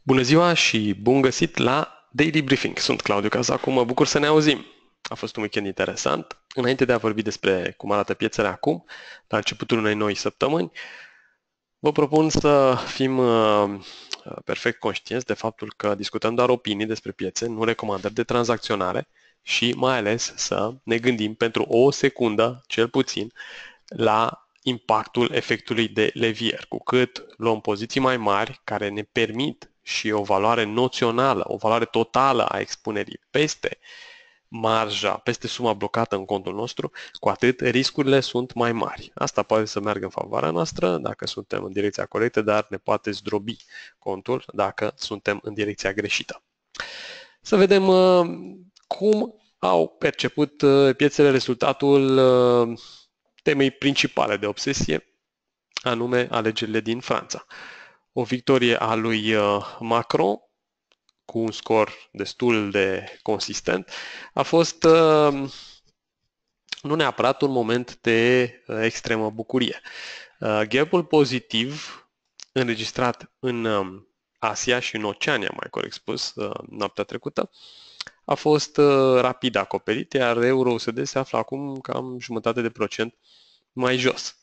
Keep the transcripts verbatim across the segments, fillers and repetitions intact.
Bună ziua și bun găsit la Daily Briefing. Sunt Claudiu Cazacu, mă bucur să ne auzim. A fost un weekend interesant. Înainte de a vorbi despre cum arată piețele acum, la începutul unei noi săptămâni, vă propun să fim uh, perfect conștienți de faptul că discutăm doar opinii despre piețe, nu recomandări de tranzacționare și mai ales să ne gândim pentru o secundă, cel puțin, la impactul efectului de levier. Cu cât luăm poziții mai mari care ne permit și o valoare noțională, o valoare totală a expunerii peste marja, peste suma blocată în contul nostru, cu atât riscurile sunt mai mari. Asta poate să meargă în favoarea noastră dacă suntem în direcția corectă, dar ne poate zdrobi contul dacă suntem în direcția greșită. Să vedem uh, cum au perceput uh, piețele rezultatul uh, temei principale de obsesie, anume alegerile din Franța. O victorie a lui Macron cu un scor destul de consistent a fost nu neapărat un moment de extremă bucurie. Gap-ul pozitiv înregistrat în Asia și în Oceania, mai corect spus, noaptea trecută, a fost rapid acoperit, iar euro-U S D se află acum cam jumătate de procent mai jos.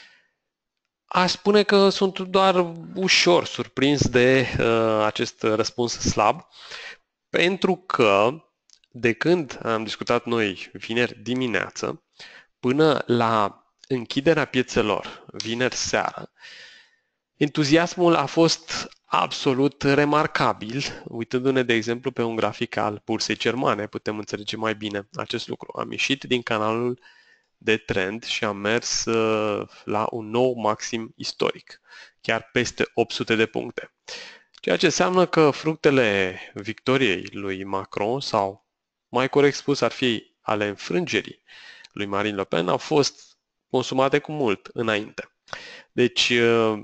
Aș spune că sunt doar ușor surprins de uh, acest răspuns slab, pentru că de când am discutat noi vineri dimineață până la închiderea piețelor vineri seară, entuziasmul a fost absolut remarcabil. Uitându-ne, de exemplu, pe un grafic al bursei germane, putem înțelege mai bine acest lucru. Am ieșit din canalul de trend și am mers uh, la un nou maxim istoric, chiar peste opt sute de puncte. Ceea ce înseamnă că fructele victoriei lui Macron, sau mai corect spus ar fi ale înfrângerii lui Marine Le Pen, au fost consumate cu mult înainte. Deci uh,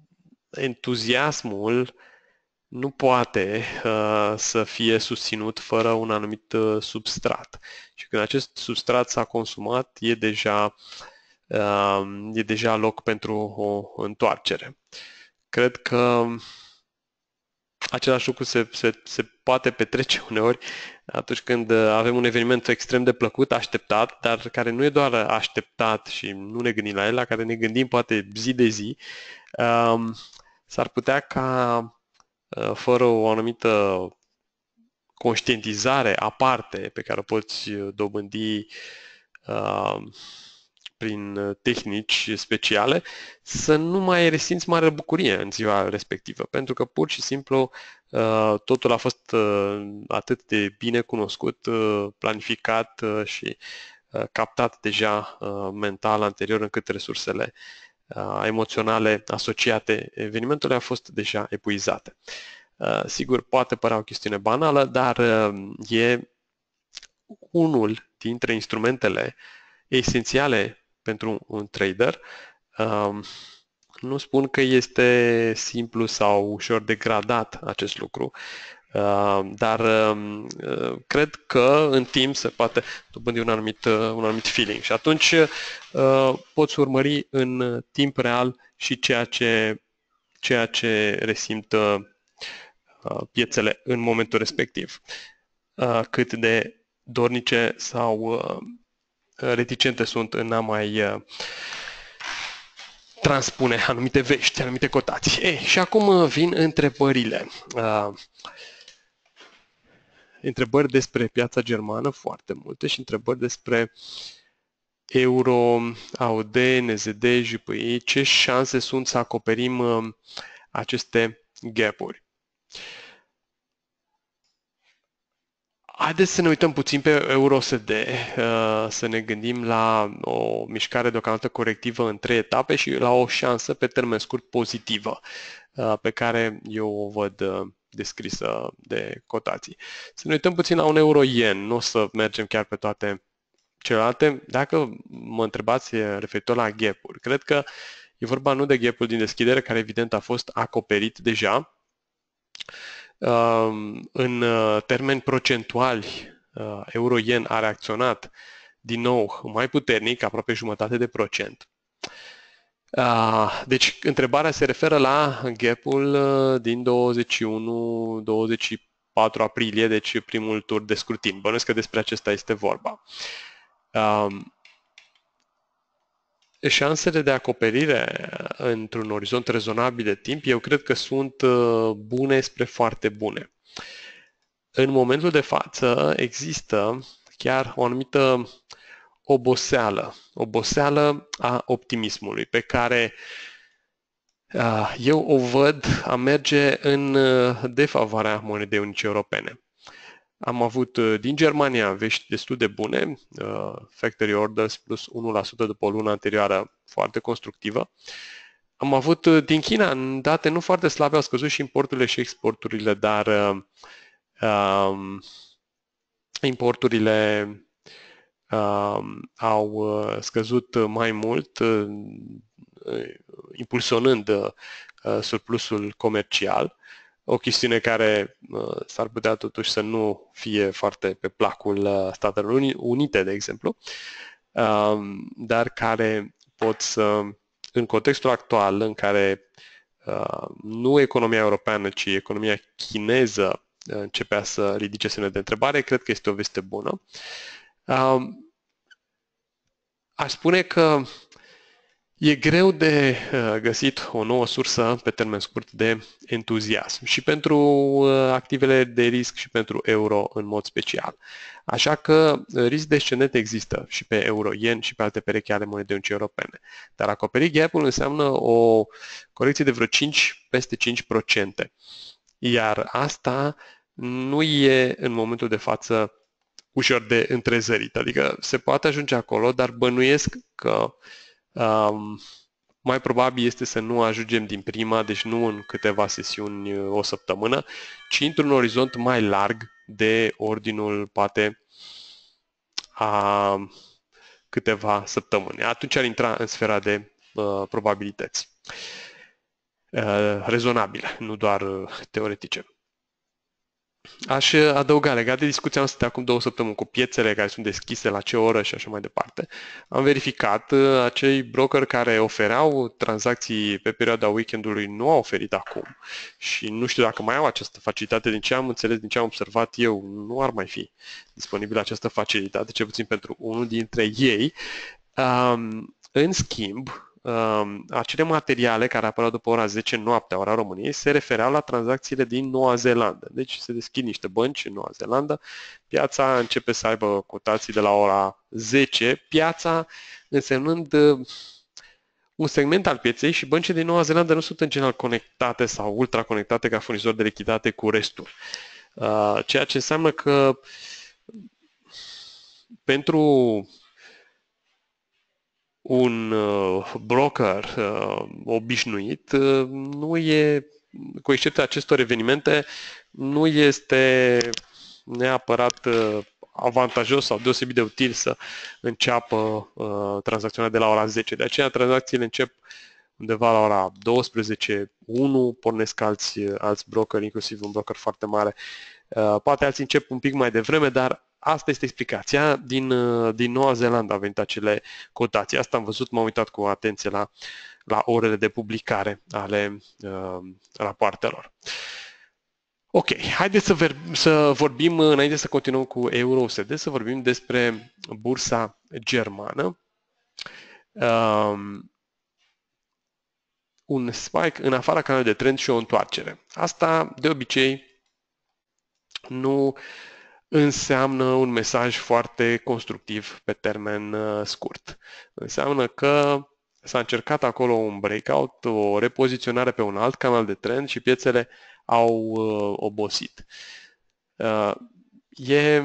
entuziasmul nu poate uh, să fie susținut fără un anumit uh, substrat. Și când acest substrat s-a consumat, e deja, uh, e deja loc pentru o întoarcere. Cred că același lucru se, se, se poate petrece uneori atunci când avem un eveniment extrem de plăcut, așteptat, dar care nu e doar așteptat și nu ne gândim la el, la care ne gândim poate zi de zi. Uh, s-ar putea ca fără o anumită conștientizare aparte pe care o poți dobândi uh, prin tehnici speciale, să nu mai resimți mare bucurie în ziua respectivă, pentru că pur și simplu uh, totul a fost uh, atât de bine cunoscut, uh, planificat uh, și uh, captat deja uh, mental anterior, încât resursele uh, emoționale asociate evenimentului au fost deja epuizate. Uh, sigur, poate părea o chestiune banală, dar uh, e unul dintre instrumentele esențiale pentru un trader. Uh, nu spun că este simplu sau ușor de gradat acest lucru, uh, dar uh, cred că în timp se poate dobândi un anumit, uh, un anumit feeling și atunci uh, poți urmări în timp real și ceea ce, ceea ce resimt uh, piețele în momentul respectiv. Cât de dornice sau reticente sunt în a mai transpune anumite vești, anumite cotații. Ei, și acum vin întrebările. Întrebări despre piața germană, foarte multe, și întrebări despre euro, A U D, N Z D, J P I. Ce șanse sunt să acoperim aceste gap-uri? Haideți să ne uităm puțin pe euro U S D, să ne gândim la o mișcare deocamdată corectivă în trei etape și la o șansă pe termen scurt pozitivă, pe care eu o văd descrisă de cotații. Să ne uităm puțin la un euro-yen, nu o să mergem chiar pe toate celelalte. Dacă mă întrebați referitor la gap-uri, cred că e vorba nu de gap-ul din deschidere, care evident a fost acoperit deja. În termeni procentuali, euro-yen a reacționat din nou mai puternic, aproape jumătate de procent. Uh, deci, întrebarea se referă la gap-ul uh, din douăzeci și unu douăzeci și patru aprilie, deci primul tur de scrutin. Bănuiesc că despre acesta este vorba. Um, Șansele de acoperire într-un orizont rezonabil de timp, eu cred că sunt uh, bune spre foarte bune. În momentul de față există chiar o anumită oboseală, oboseală a optimismului, pe care uh, eu o văd a merge în uh, defavoarea monedei unice europene. Am avut uh, din Germania vești destul de bune, uh, factory orders plus unu la sută după o lună anterioară foarte constructivă. Am avut uh, din China date nu foarte slabe, au scăzut și importurile și exporturile, dar uh, um, importurile um, au uh, scăzut mai mult, uh, impulsionând uh, surplusul comercial. O chestiune care uh, s-ar putea totuși să nu fie foarte pe placul uh, Statelor Unite, de exemplu, um, dar care pot să, în contextul actual în care uh, nu economia europeană, ci economia chineză uh, începea să ridice semne de întrebare, cred că este o veste bună. Um, aș spune că e greu de uh, găsit o nouă sursă pe termen scurt de entuziasm și pentru uh, activele de risc și pentru euro în mod special. Așa că uh, risc descendent există și pe euro, yen și pe alte perechi ale monedei unice europene. Dar acoperi gap-ul înseamnă o corecție de vreo cinci, peste cinci la sută. Iar asta nu e în momentul de față ușor de întrezărit. Adică se poate ajunge acolo, dar bănuiesc că Um, mai probabil este să nu ajungem din prima, deci nu în câteva sesiuni o săptămână, ci într-un orizont mai larg de ordinul poate a câteva săptămâni. Atunci ar intra în sfera de uh, probabilități uh, rezonabile, nu doar uh, teoretice. Aș adăuga, legat de discuția noastră de acum două săptămâni cu piețele care sunt deschise, la ce oră și așa mai departe, am verificat, uh, acei broker care ofereau tranzacții pe perioada weekendului nu au oferit acum și nu știu dacă mai au această facilitate, din ce am înțeles, din ce am observat eu, nu ar mai fi disponibilă această facilitate, cel puțin pentru unul dintre ei. Um, în schimb, um, acele materiale care apăreau după ora zece noaptea, ora României, se refereau la tranzacțiile din Noua Zeelandă. Deci se deschid niște bănci în Noua Zeelandă, piața începe să aibă cotații de la ora zece, piața însemnând uh, un segment al pieței și băncile din Noua Zeelandă nu sunt în general conectate sau ultraconectate ca furnizori de lichiditate cu restul. Uh, ceea ce înseamnă că pentru un uh, broker uh, obișnuit uh, nu e, cu excepția acestor evenimente, nu este neapărat uh, avantajos sau deosebit de util să înceapă uh, tranzacționarea de la ora zece. De aceea tranzacțiile încep undeva la ora douăsprezece, unu, pornesc alți, alți brokeri, inclusiv un broker foarte mare. Uh, poate alții încep un pic mai devreme, dar asta este explicația. Din, uh, din Noua Zeelandă au venit acele cotații. Asta am văzut, m-am uitat cu atenție la, la orele de publicare ale uh, rapoartelor. Ok, haideți să, ver- să vorbim, înainte să continuăm cu euro U S D, să vorbim despre bursa germană. Um, un spike în afara canalului de trend și o întoarcere. Asta, de obicei, nu înseamnă un mesaj foarte constructiv pe termen uh, scurt. Înseamnă că s-a încercat acolo un breakout, o repoziționare pe un alt canal de trend și piețele au uh, obosit. Uh, e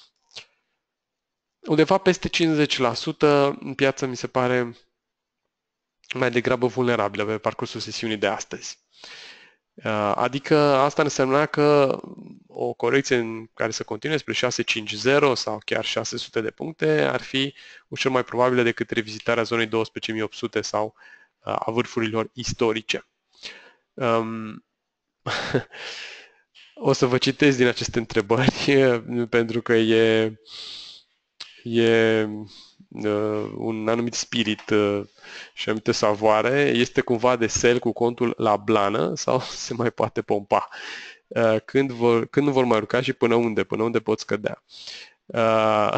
undeva peste cincizeci la sută în piață, mi se pare mai degrabă vulnerabilă pe parcursul sesiunii de astăzi. Adică asta însemna că o corecție în care să continue spre șase cinci zero sau chiar șase sute de puncte ar fi ușor mai probabilă decât revizitarea zonei douăsprezece mii opt sute sau a vârfurilor istorice. Um, o să vă citesc din aceste întrebări pentru că e, e uh, un anumit spirit uh, și anumite savoare, este cumva de sell cu contul la blană sau se mai poate pompa? Uh, când, vor, când nu vor mai urca și până unde? Până unde pot scădea? Uh,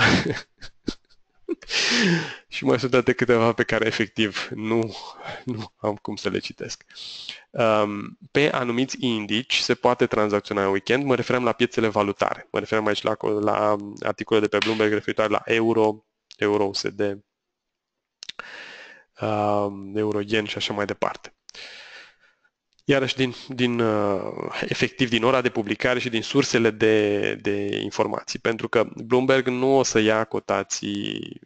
și mai sunt alte câteva pe care efectiv nu, nu am cum să le citesc. Um, pe anumiți indici se poate tranzacționa în weekend, mă referam la piețele valutare, mă referam aici la, la articole de pe Bloomberg referitoare la euro, euro U S D, um, euro-yen și așa mai departe. Iarăși, din, din, uh, efectiv, din ora de publicare și din sursele de, de informații, pentru că Bloomberg nu o să ia cotații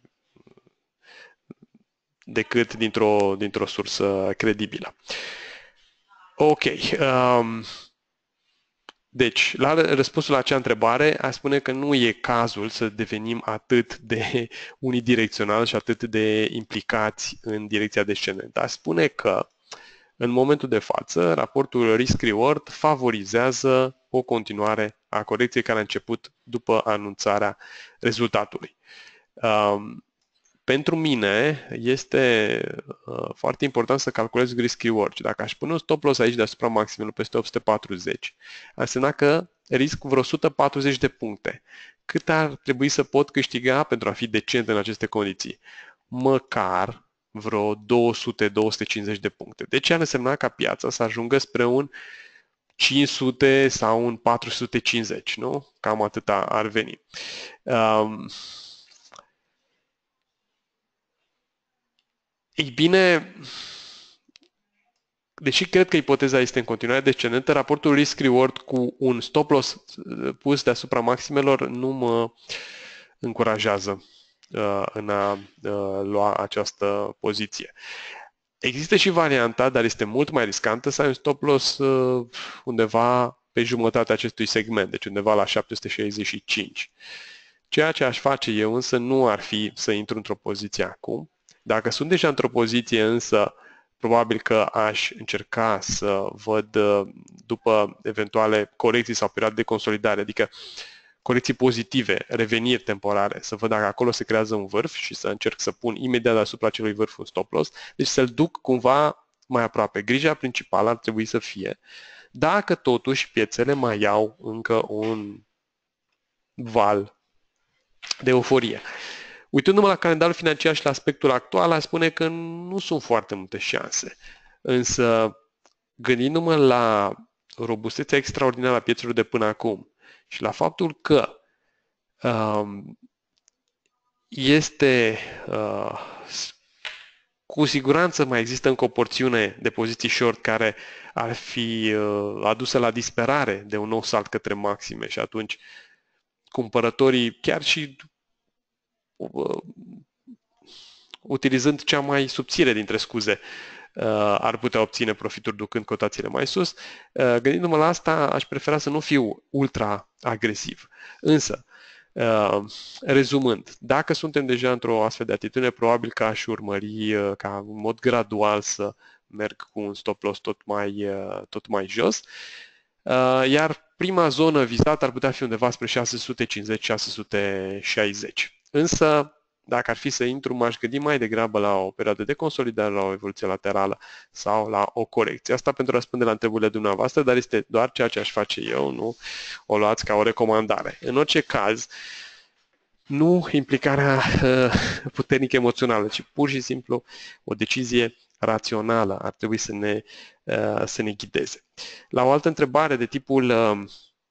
decât dintr-o, dintr-o sursă credibilă. Ok. Um, deci, la răspunsul la acea întrebare, aș spune că nu e cazul să devenim atât de unidirecțional și atât de implicați în direcția descendentă. Aș spune că, în momentul de față, raportul risk-reward favorizează o continuare a corecției care a început după anunțarea rezultatului. Um, Pentru mine este uh, foarte important să calculez risk-reward. Dacă aș pune un stop loss aici deasupra maximului peste opt sute patruzeci, ar însemna că risc vreo o sută patruzeci de puncte. Cât ar trebui să pot câștiga pentru a fi decent în aceste condiții? Măcar vreo două sute - două sute cincizeci de puncte. Deci ar însemna ca piața să ajungă spre un cinci sute sau un patru sute cincizeci, nu? Cam atâta ar veni. Um, Ei bine, deși cred că ipoteza este în continuare descendentă, raportul risk-reward cu un stop loss pus deasupra maximelor nu mă încurajează uh, în a uh, lua această poziție. Există și varianta, dar este mult mai riscantă, să ai un stop loss uh, undeva pe jumătatea acestui segment, deci undeva la șapte sute șaizeci și cinci. Ceea ce aș face eu însă nu ar fi să intru într-o poziție acum. Dacă sunt deja într-o poziție însă, probabil că aș încerca să văd după eventuale corecții sau perioade de consolidare, adică corecții pozitive, reveniri temporare, să văd dacă acolo se creează un vârf și să încerc să pun imediat deasupra acelui vârf un stop loss, deci să-l duc cumva mai aproape. Grija principală ar trebui să fie dacă totuși piețele mai iau încă un val de euforie. Uitându-mă la calendarul financiar și la aspectul actual, aș spune că nu sunt foarte multe șanse. Însă, gândindu-mă la robustețea extraordinară a piețelor de până acum și la faptul că um, este uh, cu siguranță mai există încă o porțiune de poziții short care ar fi uh, adusă la disperare de un nou salt către maxime și atunci cumpărătorii, chiar și uh, utilizând cea mai subțire dintre scuze, ar putea obține profituri ducând cotațiile mai sus. Gândindu-mă la asta, aș prefera să nu fiu ultra agresiv. Însă, rezumând, dacă suntem deja într-o astfel de atitudine, probabil că aș urmări ca în mod gradual să merg cu un stop loss tot mai, tot mai jos, iar prima zonă vizată ar putea fi undeva spre șase sute cincizeci - șase sute șaizeci. Însă, dacă ar fi să intru, m-aș gândi mai degrabă la o perioadă de consolidare, la o evoluție laterală sau la o corecție. Asta pentru a răspunde la întrebările dumneavoastră, dar este doar ceea ce aș face eu, nu o luați ca o recomandare. În orice caz, nu implicarea uh, puternică emoțională, ci pur și simplu o decizie rațională ar trebui să ne, uh, să ne ghideze. La o altă întrebare de tipul uh,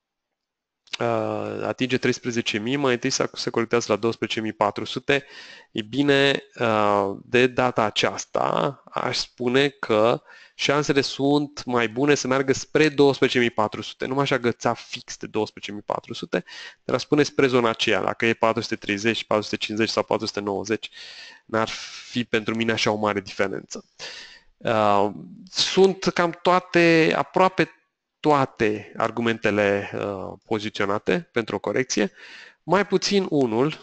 Uh, atinge treisprezece mii, mai întâi se corectează la douăsprezece mii patru sute. E bine, uh, de data aceasta aș spune că șansele sunt mai bune să meargă spre douăsprezece mii patru sute. Nu m-aș agăța fix de douăsprezece mii patru sute, dar aș spune spre zona aceea. Dacă e patru sute treizeci, patru sute cincizeci sau patru sute nouăzeci, n-ar fi pentru mine așa o mare diferență. Uh, sunt cam toate, aproape toate argumentele uh, poziționate pentru o corecție, mai puțin unul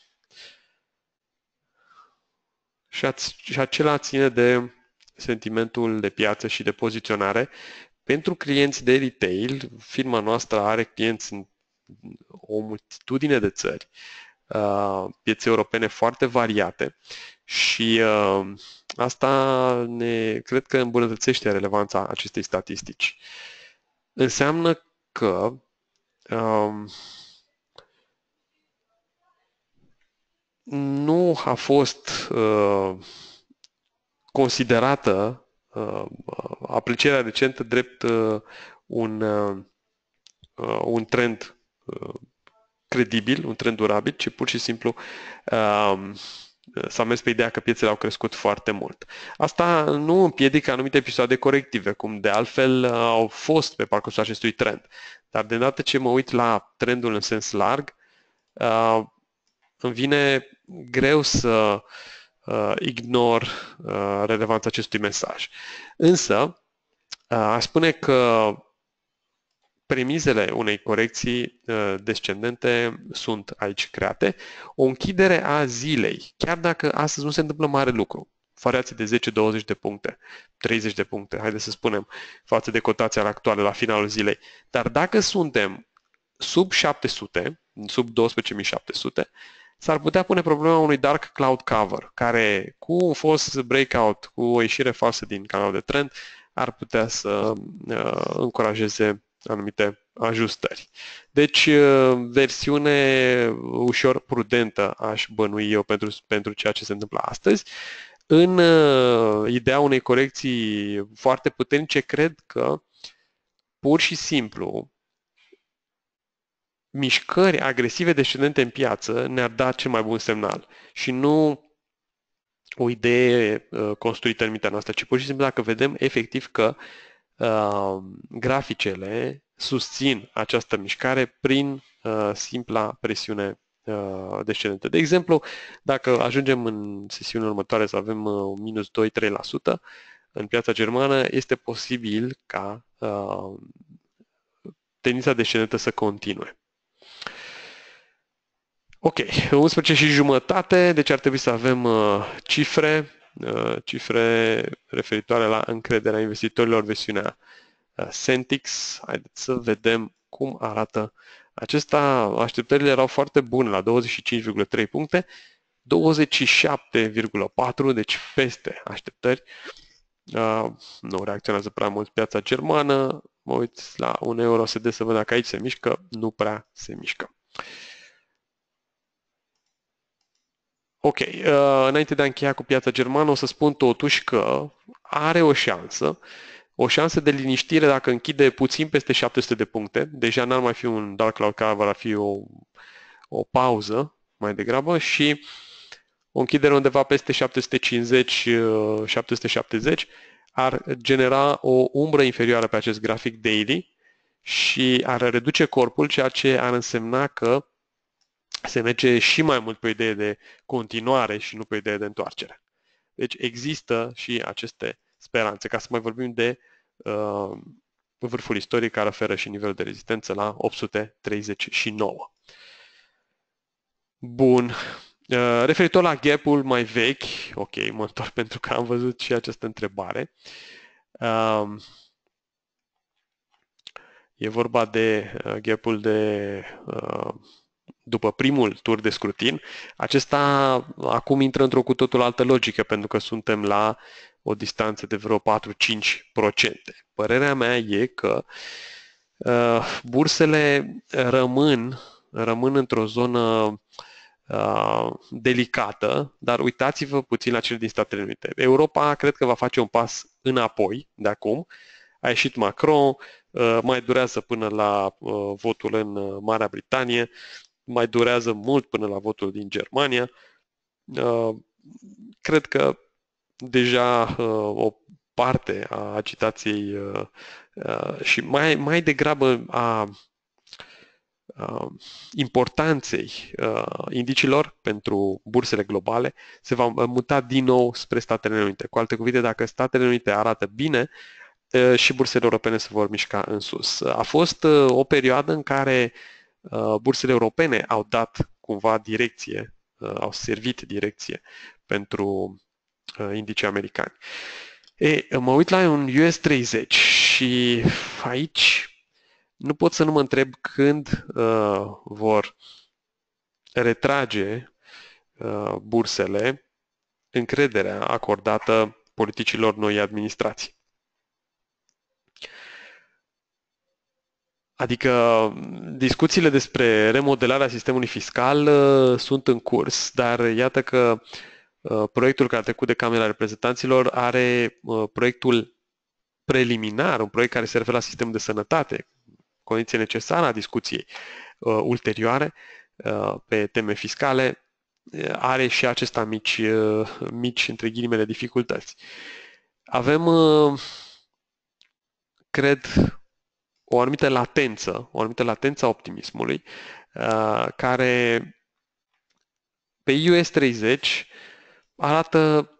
și, ați, și acela ține de sentimentul de piață și de poziționare. Pentru clienți de retail, firma noastră are clienți în o multitudine de țări. piețe europene foarte variate și asta ne, cred că îmbunătățește relevanța acestei statistici. Înseamnă că um, nu a fost uh, considerată uh, aprecierea recentă drept uh, un, uh, un trend uh, credibil, un trend durabil, ci pur și simplu uh, s-a mers pe ideea că piețele au crescut foarte mult. Asta nu împiedică anumite episoade corective, cum de altfel uh, au fost pe parcursul acestui trend. Dar de îndată ce mă uit la trendul în sens larg, uh, îmi vine greu să uh, ignor uh, relevanța acestui mesaj. Însă, uh, aș spune că premizele unei corecții uh, descendente sunt aici create. O închidere a zilei, chiar dacă astăzi nu se întâmplă mare lucru, variații de zece douăzeci de puncte, treizeci de puncte, haideți să spunem, față de cotația actuală la finalul zilei. Dar dacă suntem sub șapte sute, sub douăsprezece mii șapte sute, s-ar putea pune problema unui dark cloud cover, care cu un fost breakout, cu o ieșire falsă din canalul de trend, ar putea să uh, încurajeze anumite ajustări. Deci, uh, versiune ușor prudentă aș bănui eu pentru, pentru ceea ce se întâmplă astăzi. În uh, ideea unei corecții foarte puternice, cred că pur și simplu mișcări agresive descendente în piață ne-ar da cel mai bun semnal și nu o idee uh, construită în mintea noastră, ci pur și simplu dacă vedem efectiv că uh, graficele susțin această mișcare prin uh, simpla presiune uh, descendentă. De exemplu, dacă ajungem în sesiunea următoare să avem uh, minus doi trei la sută în piața germană, este posibil ca uh, tendința descendentă să continue. Ok, unsprezece și jumătate, deci ar trebui să avem uh, cifre, uh, cifre referitoare la încrederea investitorilor, versiunea uh, Sentix. Haideți să vedem cum arată acesta. Așteptările erau foarte bune la douăzeci și cinci virgulă trei puncte, douăzeci și șapte virgulă patru, deci peste așteptări. Uh, nu reacționează prea mult piața germană. Mă uit la un euro S D să văd dacă aici se mișcă, nu prea se mișcă. Ok, uh, înainte de a încheia cu piața germană, o să spun totuși că are o șansă, o șansă de liniștire dacă închide puțin peste șapte sute de puncte. Deja n-ar mai fi un dark cloud cover, ar fi o, o pauză mai degrabă și o închidere undeva peste șapte sute cincizeci șapte sute șaptezeci ar genera o umbră inferioară pe acest grafic daily și ar reduce corpul, ceea ce ar însemna că se merge și mai mult pe o idee de continuare și nu pe o idee de întoarcere. Deci există și aceste speranțe, ca să mai vorbim de uh, vârful istoric care oferă și nivel de rezistență la opt sute treizeci și nouă. Bun. Uh, referitor la gap-ul mai vechi, ok, mă întorc pentru că am văzut și această întrebare. Uh, e vorba de uh, gap-ul de uh, după primul tur de scrutin, acesta acum intră într-o cu totul altă logică, pentru că suntem la o distanță de vreo patru-cinci la sută. Părerea mea e că uh, bursele rămân, rămân într-o zonă uh, delicată, dar uitați-vă puțin la cele din Statele Unite. Europa cred că va face un pas înapoi de acum. A ieșit Macron, uh, mai durează până la uh, votul în Marea Britanie, mai durează mult până la votul din Germania. Cred că deja o parte a agitației și mai, mai degrabă a importanței indicilor pentru bursele globale se va muta din nou spre Statele Unite. Cu alte cuvinte, dacă Statele Unite arată bine, și bursele europene se vor mișca în sus. A fost o perioadă în care bursele europene au dat cumva direcție, au servit direcție pentru indicii americani. E, mă uit la un U S treizeci și aici nu pot să nu mă întreb când uh, vor retrage uh, bursele încrederea acordată politicilor noi administrații. Adică discuțiile despre remodelarea sistemului fiscal uh, sunt în curs, dar iată că uh, proiectul care a trecut de Camera Reprezentanților are uh, proiectul preliminar, un proiect care se referă la sistemul de sănătate, condiție necesară a discuției uh, ulterioare uh, pe teme fiscale, uh, are și acesta mici, uh, mici, între ghilimele, dificultăți. Avem, uh, cred, o anumită latență, o anumită latență a optimismului, uh, care pe U S treizeci arată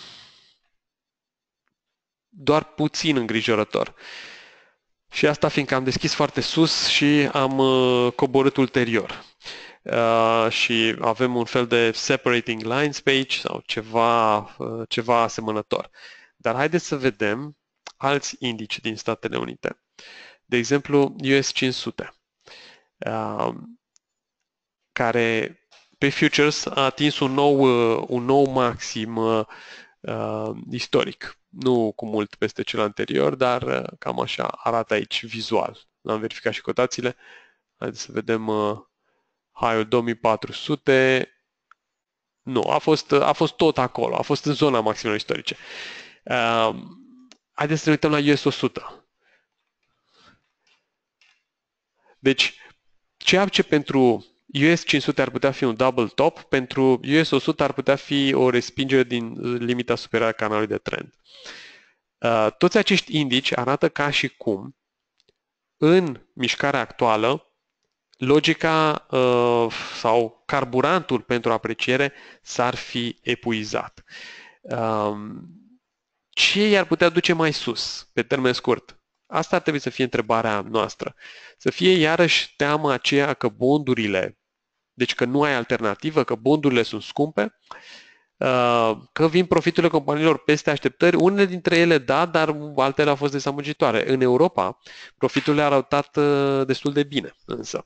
doar puțin îngrijorător. Și asta fiindcă am deschis foarte sus și am uh, coborât ulterior. Uh, și avem un fel de separating lines pe aici sau ceva, uh, ceva asemănător. Dar haideți să vedem alți indici din Statele Unite. De exemplu, U S cinci sute, uh, care pe futures a atins un nou, uh, un nou maxim uh, uh, istoric. Nu cu mult peste cel anterior, dar uh, cam așa arată aici vizual. L-am verificat și cotațiile. Haideți să vedem uh, high-ul două mii patru sute. Nu, a fost, a fost tot acolo, a fost în zona maximelor istorice. Uh, haideți să ne uităm la U S o sută. Deci, ceea ce pentru U S cinci sute ar putea fi un double top, pentru U S o sută ar putea fi o respingere din limita superioară a canalului de trend. Uh, toți acești indici arată ca și cum, în mișcarea actuală, logica uh, sau carburantul pentru apreciere s-ar fi epuizat. Uh, ce i-ar putea duce mai sus, pe termen scurt? Asta ar trebui să fie întrebarea noastră. Să fie iarăși teama aceea că bondurile, deci că nu ai alternativă, că bondurile sunt scumpe, că vin profiturile companiilor peste așteptări. Unele dintre ele da, dar altele au fost dezamăgitoare. În Europa, profiturile au arătat destul de bine, însă.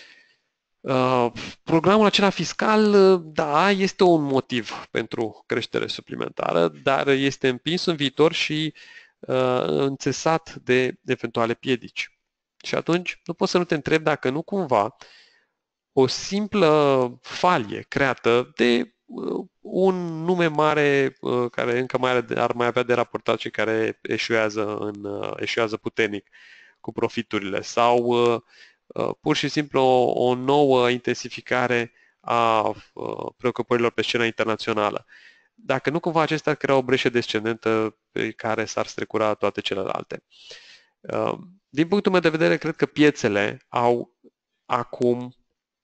Programul acela fiscal, da, este un motiv pentru creștere suplimentară, dar este împins în viitor și înțesat de eventuale piedici. Și atunci nu poți să nu te întrebi dacă nu cumva o simplă falie creată de un nume mare care încă mai ar mai avea de raportat și care eșuează, în, eșuează puternic cu profiturile sau pur și simplu o, o nouă intensificare a preocupărilor pe scena internațională. Dacă nu cumva acesta ar crea o breșă descendentă pe care s-ar strecura toate celelalte. Din punctul meu de vedere, cred că piețele au acum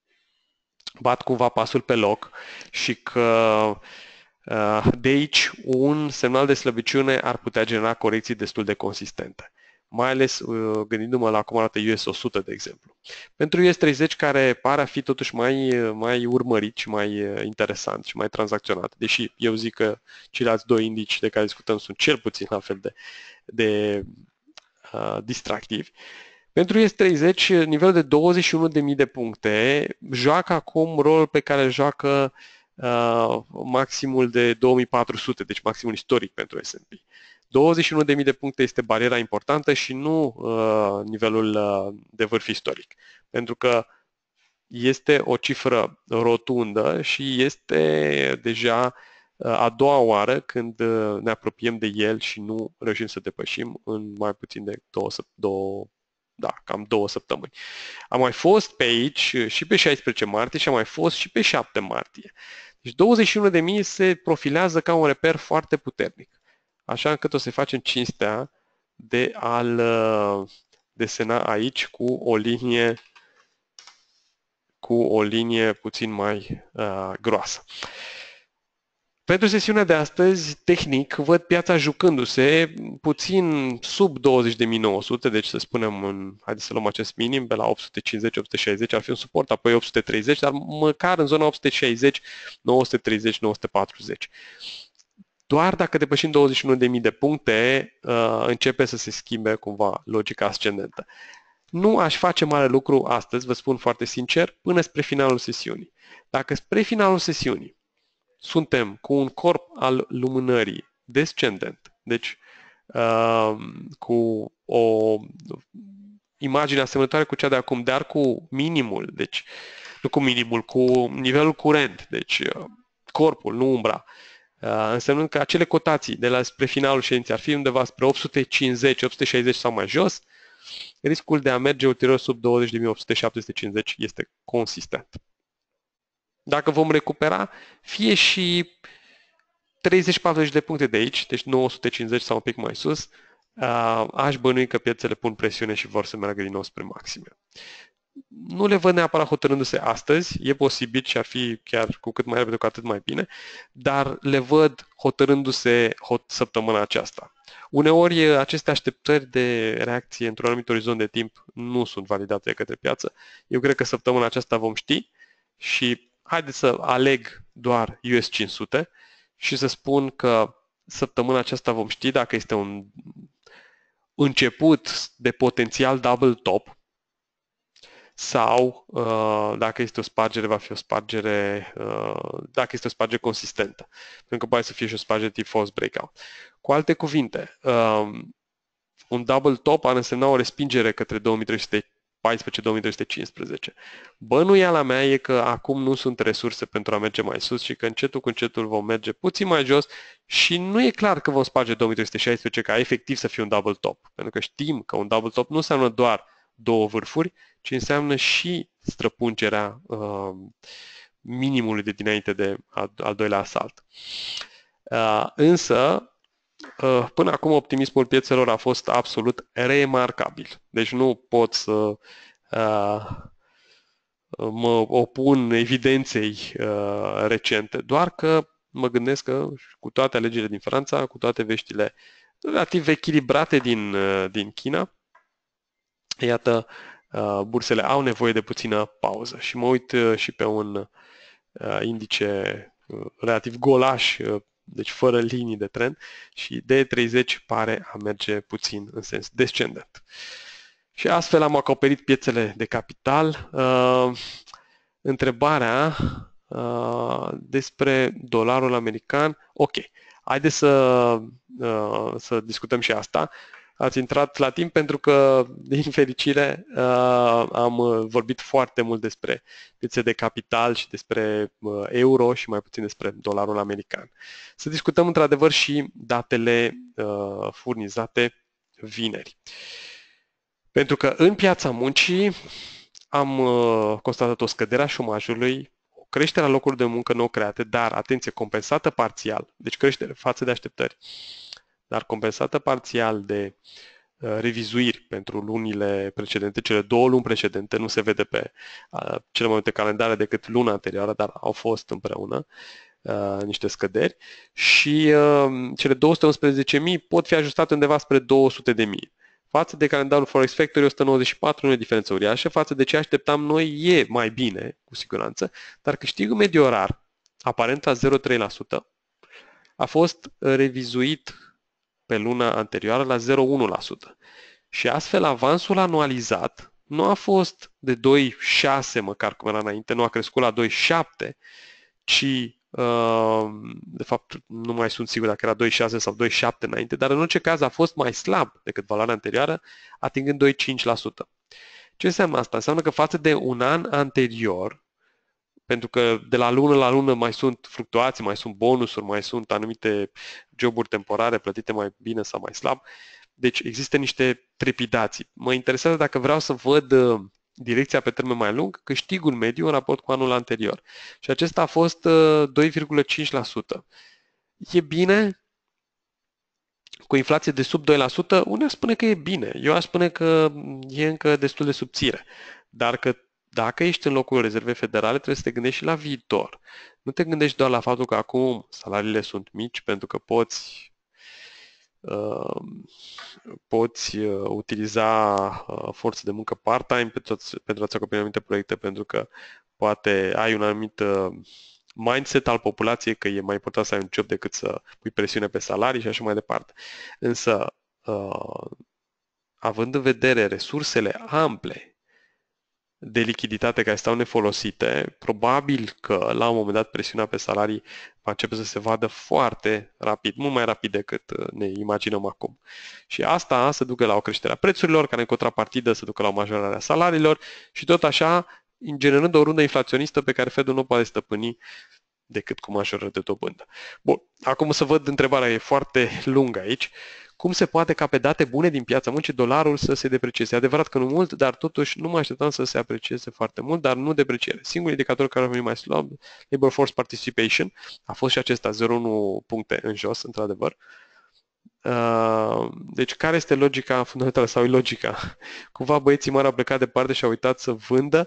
bat cumva pasul pe loc și că de aici un semnal de slăbiciune ar putea genera corecții destul de consistente. Mai ales gândindu-mă la cum arată U S o sută, de exemplu. Pentru U S treizeci, care pare a fi totuși mai, mai urmărit și mai interesant și mai tranzacționat, deși eu zic că ceilalți doi indici de care discutăm sunt cel puțin la fel de, de uh, distractivi. Pentru U S treizeci, nivelul de douăzeci și unu de mii de puncte joacă acum rolul pe care îl joacă uh, maximul de două mii patru sute, deci maximul istoric pentru S and P. douăzeci și unu de mii de puncte este bariera importantă și nu uh, nivelul uh, de vârf istoric, pentru că este o cifră rotundă și este deja uh, a doua oară când uh, ne apropiem de el și nu reușim să depășim în mai puțin de două, două Da, cam două săptămâni. A mai fost pe aici și pe șaisprezece martie și a mai fost și pe șapte martie. Deci douăzeci și unu de mii se profilează ca un reper foarte puternic. Așa încât o să facem cinstea de a-l desena aici cu o linie cu o linie puțin mai uh, groasă. Pentru sesiunea de astăzi, tehnic, văd piața jucându-se puțin sub douăzeci de mii nouă sute, deci să spunem, în, haideți să luăm acest minim, pe la opt sute cincizeci opt sute șaizeci ar fi un suport, apoi opt sute treizeci, dar măcar în zona opt sute șaizeci nouă sute treizeci nouă sute patruzeci. Doar dacă depășim douăzeci și unu de mii de puncte, uh, începe să se schimbe cumva logica ascendentă. Nu aș face mare lucru astăzi, vă spun foarte sincer, până spre finalul sesiunii. Dacă spre finalul sesiunii suntem cu un corp al lumânării descendent, deci uh, cu o imagine asemănătoare cu cea de acum, dar cu minimul, deci nu cu minimul, cu nivelul curent, deci uh, corpul, nu umbra, uh, însemnând că acele cotații de la spre finalul ședinței ar fi undeva spre opt sute cincizeci, opt sute șaizeci sau mai jos, riscul de a merge ulterior sub douăzeci de mii opt sute șapte sute cincizeci este consistent. Dacă vom recupera fie și treizeci patruzeci de puncte de aici, deci nouă sute cincizeci sau un pic mai sus, aș bănui că piețele pun presiune și vor să meargă din nou spre maxime. Nu le văd neapărat hotărându-se astăzi, e posibil și ar fi chiar cu cât mai repede cu atât mai bine, dar le văd hotărându-se hot săptămâna aceasta. Uneori aceste așteptări de reacție într-un anumit orizont de timp nu sunt validate de către piață. Eu cred că săptămâna aceasta vom ști și haideți să aleg doar U S cinci sute și să spun că săptămâna aceasta vom ști dacă este un început de potențial double top sau uh, dacă este o spargere, va fi o spargere, uh, dacă este o spargere consistentă. Pentru că poate să fie și o spargere tip false breakout. Cu alte cuvinte, um, un double top ar însemna o respingere către două mii trei sute paisprezece două mii trei sute cincisprezece. Bănuiala mea e că acum nu sunt resurse pentru a merge mai sus și că încetul cu încetul vom merge puțin mai jos și nu e clar că vom sparge două mii trei sute șaisprezece ca efectiv să fie un double top. Pentru că știm că un double top nu înseamnă doar două vârfuri, ci înseamnă și străpungerea uh, minimului de dinainte de al, al doilea asalt. Uh, însă, uh, până acum optimismul piețelor a fost absolut remarcabil. Deci nu pot să uh, mă opun evidenței uh, recente, doar că mă gândesc că cu toate alegerile din Franța, cu toate veștile relativ echilibrate din, uh, din China, iată, uh, bursele au nevoie de puțină pauză și mă uit uh, și pe un uh, indice uh, relativ golaș, uh, deci fără linii de trend și D treizeci pare a merge puțin în sens descendent. Și astfel am acoperit piețele de capital. Uh, întrebarea uh, despre dolarul american, ok, haideți să, uh, să discutăm și asta. Ați intrat la timp pentru că, din fericire, am vorbit foarte mult despre piețe de capital și despre euro și mai puțin despre dolarul american. Să discutăm într-adevăr și datele furnizate vineri. Pentru că în piața muncii am constatat o scădere a șomajului, o creștere a locurilor de muncă nou create, dar, atenție, compensată parțial, deci creștere față de așteptări, dar compensată parțial de uh, revizuiri pentru lunile precedente, cele două luni precedente, nu se vede pe uh, cele mai multe calendare decât luna anterioară, dar au fost împreună uh, niște scăderi și uh, cele două sute unsprezece mii pot fi ajustate undeva spre două sute de mii. Față de calendarul Forex Factory o sută nouăzeci și patru nu e diferență uriașă, față de ce așteptam noi e mai bine, cu siguranță, dar câștigul mediu orar, aparent la zero virgulă trei la sută, a fost revizuit pe luna anterioară la zero virgulă unu la sută. Și astfel avansul anualizat nu a fost de doi virgulă șase măcar cum era înainte, nu a crescut la doi virgulă șapte, ci de fapt nu mai sunt sigur dacă era doi virgulă șase sau doi virgulă șapte înainte, dar în orice caz a fost mai slab decât valoarea anterioară, atingând doi virgulă cinci la sută. Ce înseamnă asta? Înseamnă că față de un an anterior, pentru că de la lună la lună mai sunt fluctuații, mai sunt bonusuri, mai sunt anumite joburi temporare plătite mai bine sau mai slab. Deci există niște trepidații. Mă interesează dacă vreau să văd direcția pe termen mai lung, câștigul mediu în raport cu anul anterior. Și acesta a fost doi virgulă cinci la sută. E bine? Cu inflație de sub doi la sută, unii ar spune că e bine. Eu aș spune că e încă destul de subțire. Dar că dacă ești în locul rezervei federale, trebuie să te gândești și la viitor. Nu te gândești doar la faptul că acum salariile sunt mici pentru că poți, uh, poți uh, utiliza uh, forță de muncă part-time pentru, pentru a-ți acoperi anumite proiecte, pentru că poate ai un anumit uh, mindset al populației că e mai important să ai un job decât să pui presiune pe salarii și așa mai departe. Însă, uh, având în vedere resursele ample de lichiditate care stau nefolosite, probabil că la un moment dat presiunea pe salarii va începe să se vadă foarte rapid, mult mai rapid decât ne imaginăm acum. Și asta să ducă la o creștere a prețurilor, care în contrapartidă să ducă la o majorare a salariilor și tot așa, generând o rundă inflaționistă pe care Fedul nu poate stăpâni decât cu majorări de dobândă. Bun, acum să văd, întrebarea e foarte lungă aici. Cum se poate ca pe date bune din piața muncii dolarul să se deprecieze? E adevărat că nu mult, dar totuși nu mă așteptam să se aprecieze foarte mult, dar nu depreciere. Singurul indicator care a venit mai slab, Labor Force Participation, a fost și acesta zero virgulă unu puncte în jos, într-adevăr. Deci care este logica fundamentală sau ilogica? Cumva băieții mari au plecat departe și au uitat să vândă.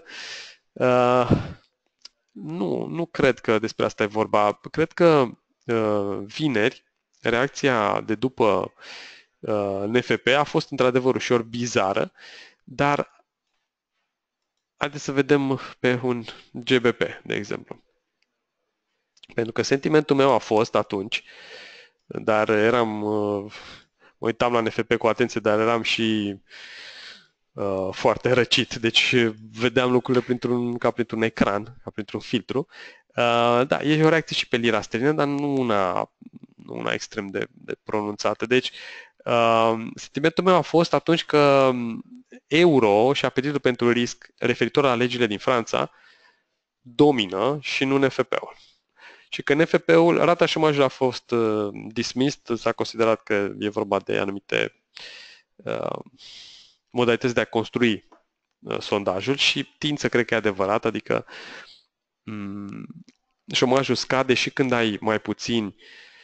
Nu, nu cred că despre asta e vorba. Cred că vineri, reacția de după N F P a fost într-adevăr ușor bizară, dar haideți să vedem pe un G B P, de exemplu. Pentru că sentimentul meu a fost atunci, dar eram, mă uitam la N F P cu atenție, dar eram și uh, foarte răcit, deci vedeam lucrurile printr-un, ca printr-un ecran, ca printr-un filtru. Uh, da, e o reacție și pe lira sterlină, dar nu una, nu una extrem de, de pronunțată. Deci, uh, sentimentul meu a fost atunci că euro și apetitul pentru risc referitor la legile din Franța domină și nu N F P-ul. Și că N F P-ul, rata șomajului a fost uh, dismissed, s-a considerat că e vorba de anumite uh, modalități de a construi uh, sondajul și tind să cred că e adevărat, adică um, șomajul scade și când ai mai puțini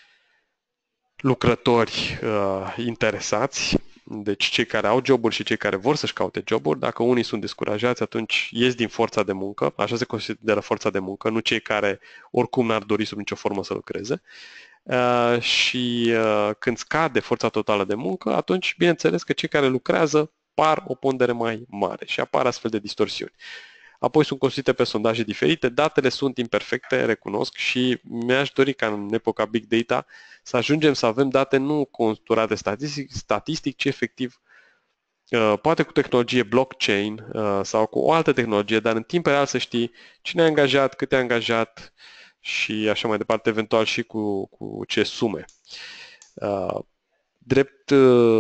lucrători uh, interesați, deci cei care au joburi și cei care vor să-și caute joburi, dacă unii sunt descurajați, atunci ies din forța de muncă, așa se consideră forța de muncă, nu cei care oricum n-ar dori sub nicio formă să lucreze. Uh, și uh, când scade forța totală de muncă, atunci, bineînțeles că cei care lucrează par o pondere mai mare și apar astfel de distorsiuni. Apoi sunt construite pe sondaje diferite, datele sunt imperfecte, recunosc, și mi-aș dori ca în epoca Big Data să ajungem să avem date nu conturate statistic, statistic, ci efectiv, poate cu tehnologie blockchain sau cu o altă tehnologie, dar în timp real să știi cine a angajat, cât a angajat și așa mai departe, eventual și cu, cu ce sume. Drept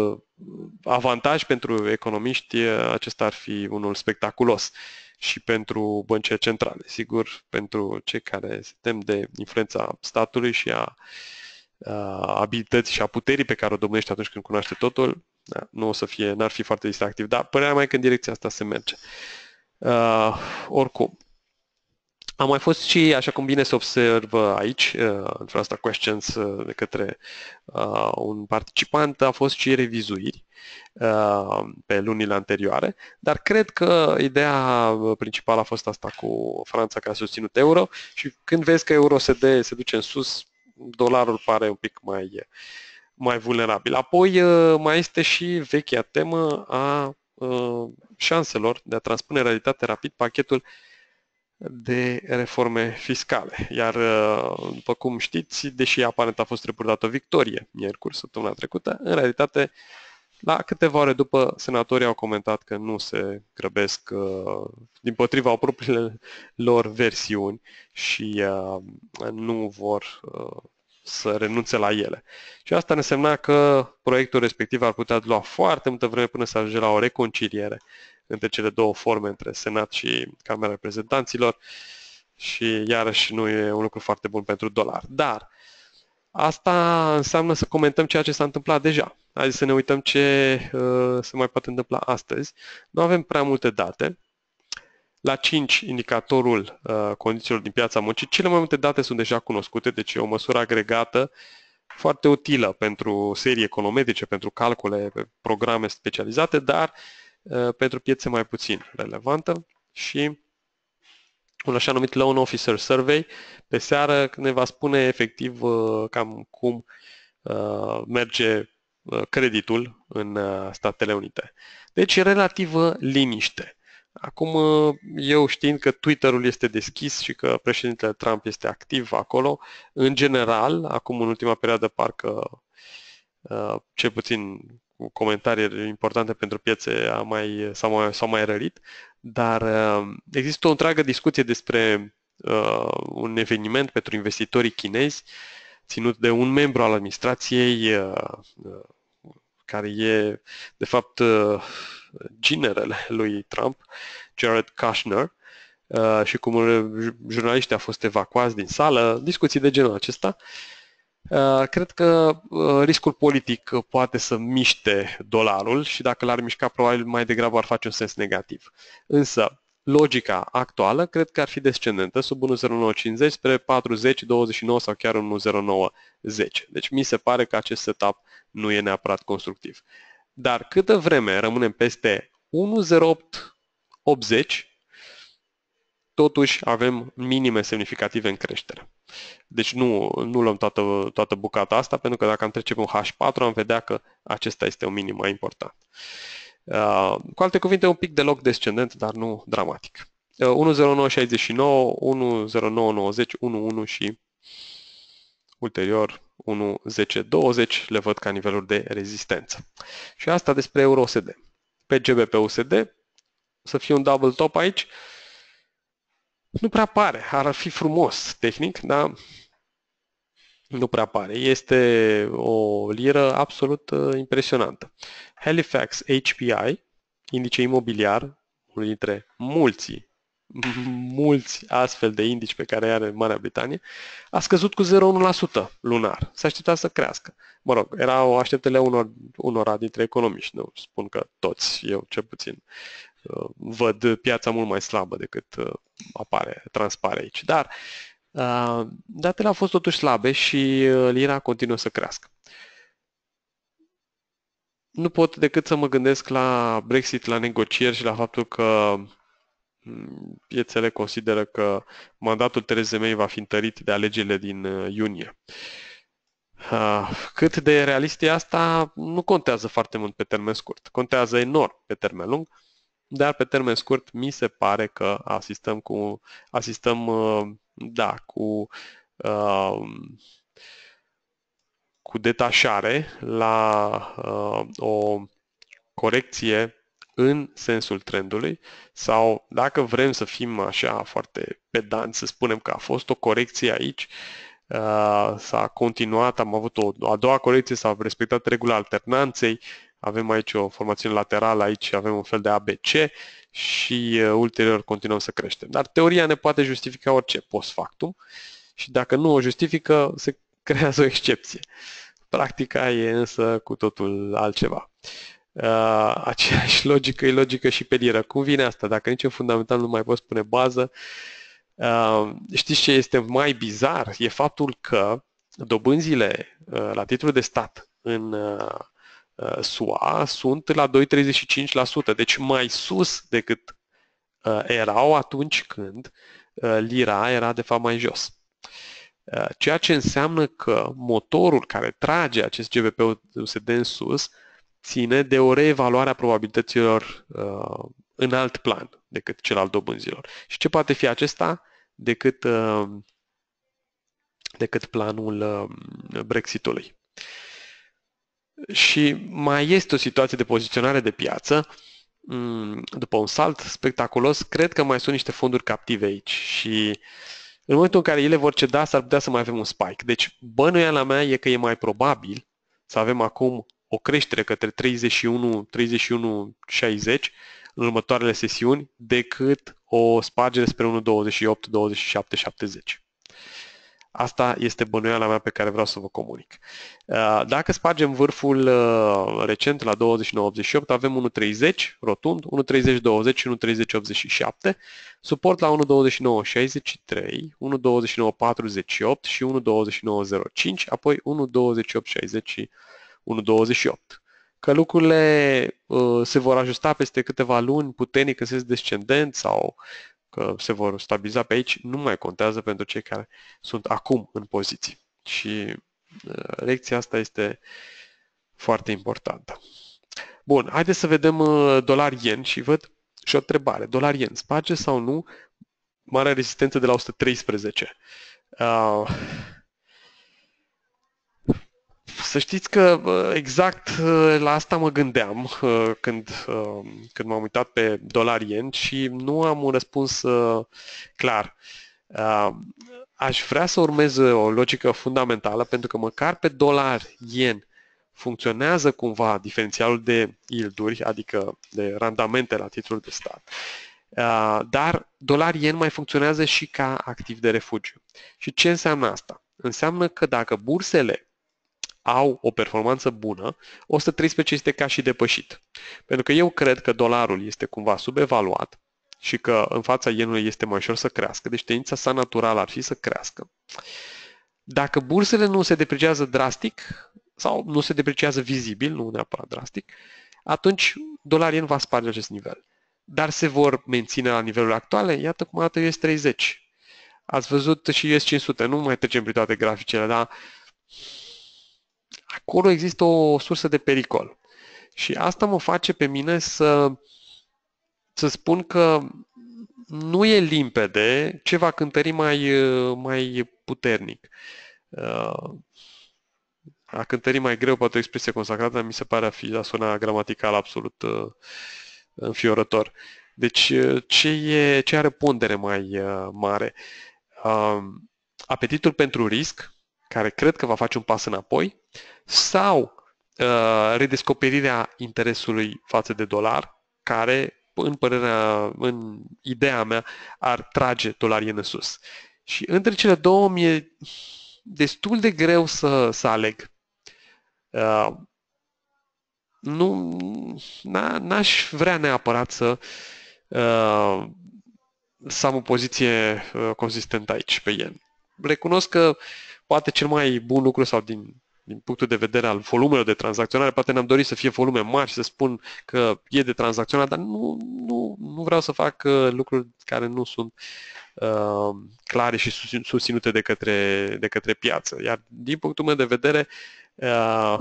avantaj pentru economiști, acesta ar fi unul spectaculos. Și pentru băncile centrale. Sigur, pentru cei care se tem de influența statului și a, a abilității și a puterii pe care o domnește atunci când cunoaște totul, da, nu o să fie, n-ar fi foarte distractiv, dar părerea mea că în direcția asta se merge. Uh, oricum, a mai fost și, așa cum bine se observă aici, în asta questions de către uh, un participant, a fost și revizuiri uh, pe lunile anterioare, dar cred că ideea principală a fost asta cu Franța care a susținut euro și când vezi că euro se, de, se duce în sus, dolarul pare un pic mai, mai vulnerabil. Apoi uh, mai este și vechea temă a uh, șanselor de a transpune în realitate rapid pachetul de reforme fiscale. Iar, după cum știți, deși aparent a fost reportată o victorie miercuri, săptămâna trecută, în realitate, la câteva ore după, senatorii au comentat că nu se grăbesc, dimpotriva au propriile lor versiuni și nu vor să renunțe la ele. Și asta ne însemna că proiectul respectiv ar putea lua foarte multă vreme până să ajunge la o reconciliere între cele două forme, între Senat și Camera Reprezentanților, și iarăși nu e un lucru foarte bun pentru dolar. Dar asta înseamnă să comentăm ceea ce s-a întâmplat deja. Hai să ne uităm ce uh, se mai poate întâmpla astăzi. Nu avem prea multe date. La cinci, indicatorul uh, condițiilor din piața muncii. Cele mai multe date sunt deja cunoscute, deci e o măsură agregată foarte utilă pentru serii econometrice, pentru calcule, programe specializate, dar uh, pentru piețe mai puțin relevantă. Și un așa numit Loan Officer Survey pe seară ne va spune efectiv uh, cam cum uh, merge uh, creditul în uh, Statele Unite. Deci relativă liniște. Acum, eu știind că Twitter-ul este deschis și că președintele Trump este activ acolo, în general, acum în ultima perioadă parcă, cel puțin comentarii importante pentru piețe a mai, s-au, mai, s-au mai rărit, dar uh, există o întreagă discuție despre uh, un eveniment pentru investitorii chinezi ținut de un membru al administrației uh, uh, care e, de fapt, uh, ginerele lui Trump, Jared Kushner, uh, și cum jurnaliștii au fost evacuați din sală, discuții de genul acesta. Uh, cred că uh, riscul politic poate să miște dolarul și dacă l-ar mișca, probabil mai degrabă ar face un sens negativ. Însă, logica actuală cred că ar fi descendentă sub unu virgulă zero nouă cincizeci spre patruzeci, douăzeci și nouă sau chiar unu virgulă zero nouă zece. Deci mi se pare că acest setup nu e neapărat constructiv. Dar câtă vreme rămânem peste unu virgulă zero opt optzeci, totuși avem minime semnificative în creștere. Deci nu, nu luăm toată, toată bucata asta, pentru că dacă am trece pe un H patru, am vedea că acesta este un minim mai important. Uh, cu alte cuvinte, un pic deloc descendent, dar nu dramatic. Uh, unu virgulă zero nouă șaizeci și nouă, unu virgulă zero nouă nouăzeci, unu virgulă unu și ulterior unu virgulă zece douăzeci le văd ca niveluri de rezistență. Și asta despre euro U S D. Pe G B P U S D, să fie un double top aici, nu prea pare. Ar fi frumos tehnic, dar nu prea pare. Este o liră absolut uh, impresionantă. Halifax H P I, indice imobiliar, unul dintre mulți, mulți astfel de indici pe care are Marea Britanie, a scăzut cu zero virgulă unu la sută lunar. S-a așteptat să crească. Mă rog, erau așteptările unor, unora dintre economiști. Nu spun că toți, eu cel puțin, uh, văd piața mult mai slabă decât uh, apare, transpare aici. Dar uh, datele au fost totuși slabe și uh, lira continuă să crească. Nu pot decât să mă gândesc la Brexit, la negocieri și la faptul că piețele consideră că mandatul Theresa May va fi întărit de alegerile din iunie. Cât de realist e asta, nu contează foarte mult pe termen scurt. Contează enorm pe termen lung, dar pe termen scurt mi se pare că asistăm cu, asistăm, da, cu, cu detașare la o corecție în sensul trendului sau, dacă vrem să fim așa foarte pedanți, să spunem că a fost o corecție aici, uh, s-a continuat, am avut o, a doua corecție, s-a respectat regula alternanței, avem aici o formațiune laterală, aici avem un fel de A B C și uh, ulterior continuăm să creștem. Dar teoria ne poate justifica orice post factum și dacă nu o justifică, se creează o excepție. Practica e însă cu totul altceva. Uh, aceeași logică e logică și pe liră. Cum vine asta? Dacă nici în fundamental nu mai poți pune bază, uh, știți ce este mai bizar? E faptul că dobânzile uh, la titlul de stat în uh, S U A sunt la doi virgulă treizeci și cinci la sută, deci mai sus decât uh, erau atunci când uh, lira era de fapt mai jos. Uh, ceea ce înseamnă că motorul care trage acest G B P U S D în sus ține de o reevaluare a probabilităților uh, în alt plan decât cel al dobânzilor. Și ce poate fi acesta decât, uh, decât planul uh, Brexitului. Și mai este o situație de poziționare de piață. Um, după un salt spectaculos, cred că mai sunt niște fonduri captive aici și în momentul în care ele vor ceda, s-ar putea să mai avem un spike. Deci bănuiala mea e că e mai probabil să avem acum o creștere către treizeci și unu, treizeci și unu șaizeci în următoarele sesiuni decât o spargere spre unu douăzeci și opt, douăzeci și șapte, șaptezeci. Asta este bănuiala mea pe care vreau să vă comunic. Dacă spargem vârful recent la douăzeci și nouă optzeci și opt, avem unu treizeci rotund, unu treizeci douăzeci și unu treizeci optzeci și șapte, suport la unu douăzeci și nouă șaizeci și trei, unu douăzeci și nouă patruzeci și opt și unu douăzeci și nouă zero cinci, apoi unu douăzeci și opt șaizeci și unu douăzeci și opt. Că lucrurile uh, se vor ajusta peste câteva luni puternic în sens descendent sau că se vor stabiliza pe aici, nu mai contează pentru cei care sunt acum în poziții. Și uh, lecția asta este foarte importantă. Bun, haideți să vedem uh, dolar-yen și văd și o întrebare. Dolar-yen, sparge sau nu marea rezistență de la o sută treisprezece? Uh, Să știți că exact la asta mă gândeam când, când m-am uitat pe dolari-yen și nu am un răspuns clar. Aș vrea să urmez o logică fundamentală pentru că măcar pe dolar-yen funcționează cumva diferențialul de yield-uri, adică de randamente la titlul de stat. Dar dolar-yen mai funcționează și ca activ de refugiu. Și ce înseamnă asta? Înseamnă că dacă bursele au o performanță bună, o sută treisprezece este ca și depășit. Pentru că eu cred că dolarul este cumva subevaluat și că în fața yenului este mai ușor să crească, deci tendința sa naturală ar fi să crească. Dacă bursele nu se depreciază drastic sau nu se depreciază vizibil, nu neapărat drastic, atunci dolar-yen va sparge acest nivel. Dar se vor menține la nivelul actuale, iată cum arată U S treizeci. Ați văzut și U S cinci sute, nu mai trecem prin toate graficele, dar acolo există o sursă de pericol. Și asta mă face pe mine să, să spun că nu e limpede ce va cântări mai, mai puternic. A cântări mai greu, poate o expresie consacrată, dar mi se pare a fi a suna gramatical absolut înfiorător. Deci, ce, e, ce are pondere mai mare? Apetitul pentru risc, care cred că va face un pas înapoi, sau uh, redescoperirea interesului față de dolar, care, în părerea, în ideea mea, ar trage dolar-yen în sus. Și între cele două mi-e destul de greu să, să aleg. Uh, nu, n-aș vrea neapărat să, uh, să am o poziție uh, consistentă aici pe yen. Recunosc că poate cel mai bun lucru sau din, din punctul de vedere al volumelor de tranzacționare, poate ne-am dorit să fie volume mari și să spun că e de tranzacționat, dar nu, nu, nu vreau să fac uh, lucruri care nu sunt uh, clare și susținute de către, de către piață. Iar din punctul meu de vedere, uh,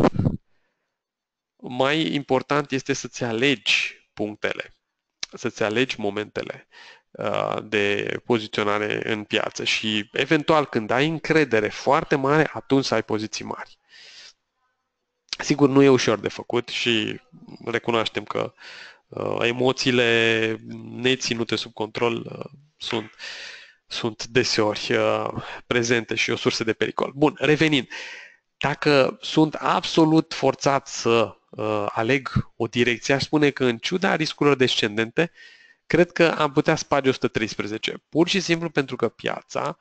mai important este să-ți alegi punctele, să-ți alegi momentele de poziționare în piață și eventual când ai încredere foarte mare, atunci să ai poziții mari. Sigur, nu e ușor de făcut și recunoaștem că emoțiile neținute sub control sunt, sunt deseori prezente și o sursă de pericol. Bun, revenind. Dacă sunt absolut forțat să aleg o direcție, aș spune că în ciuda riscurilor descendente, cred că am putea sparge o sută treisprezece, pur și simplu pentru că piața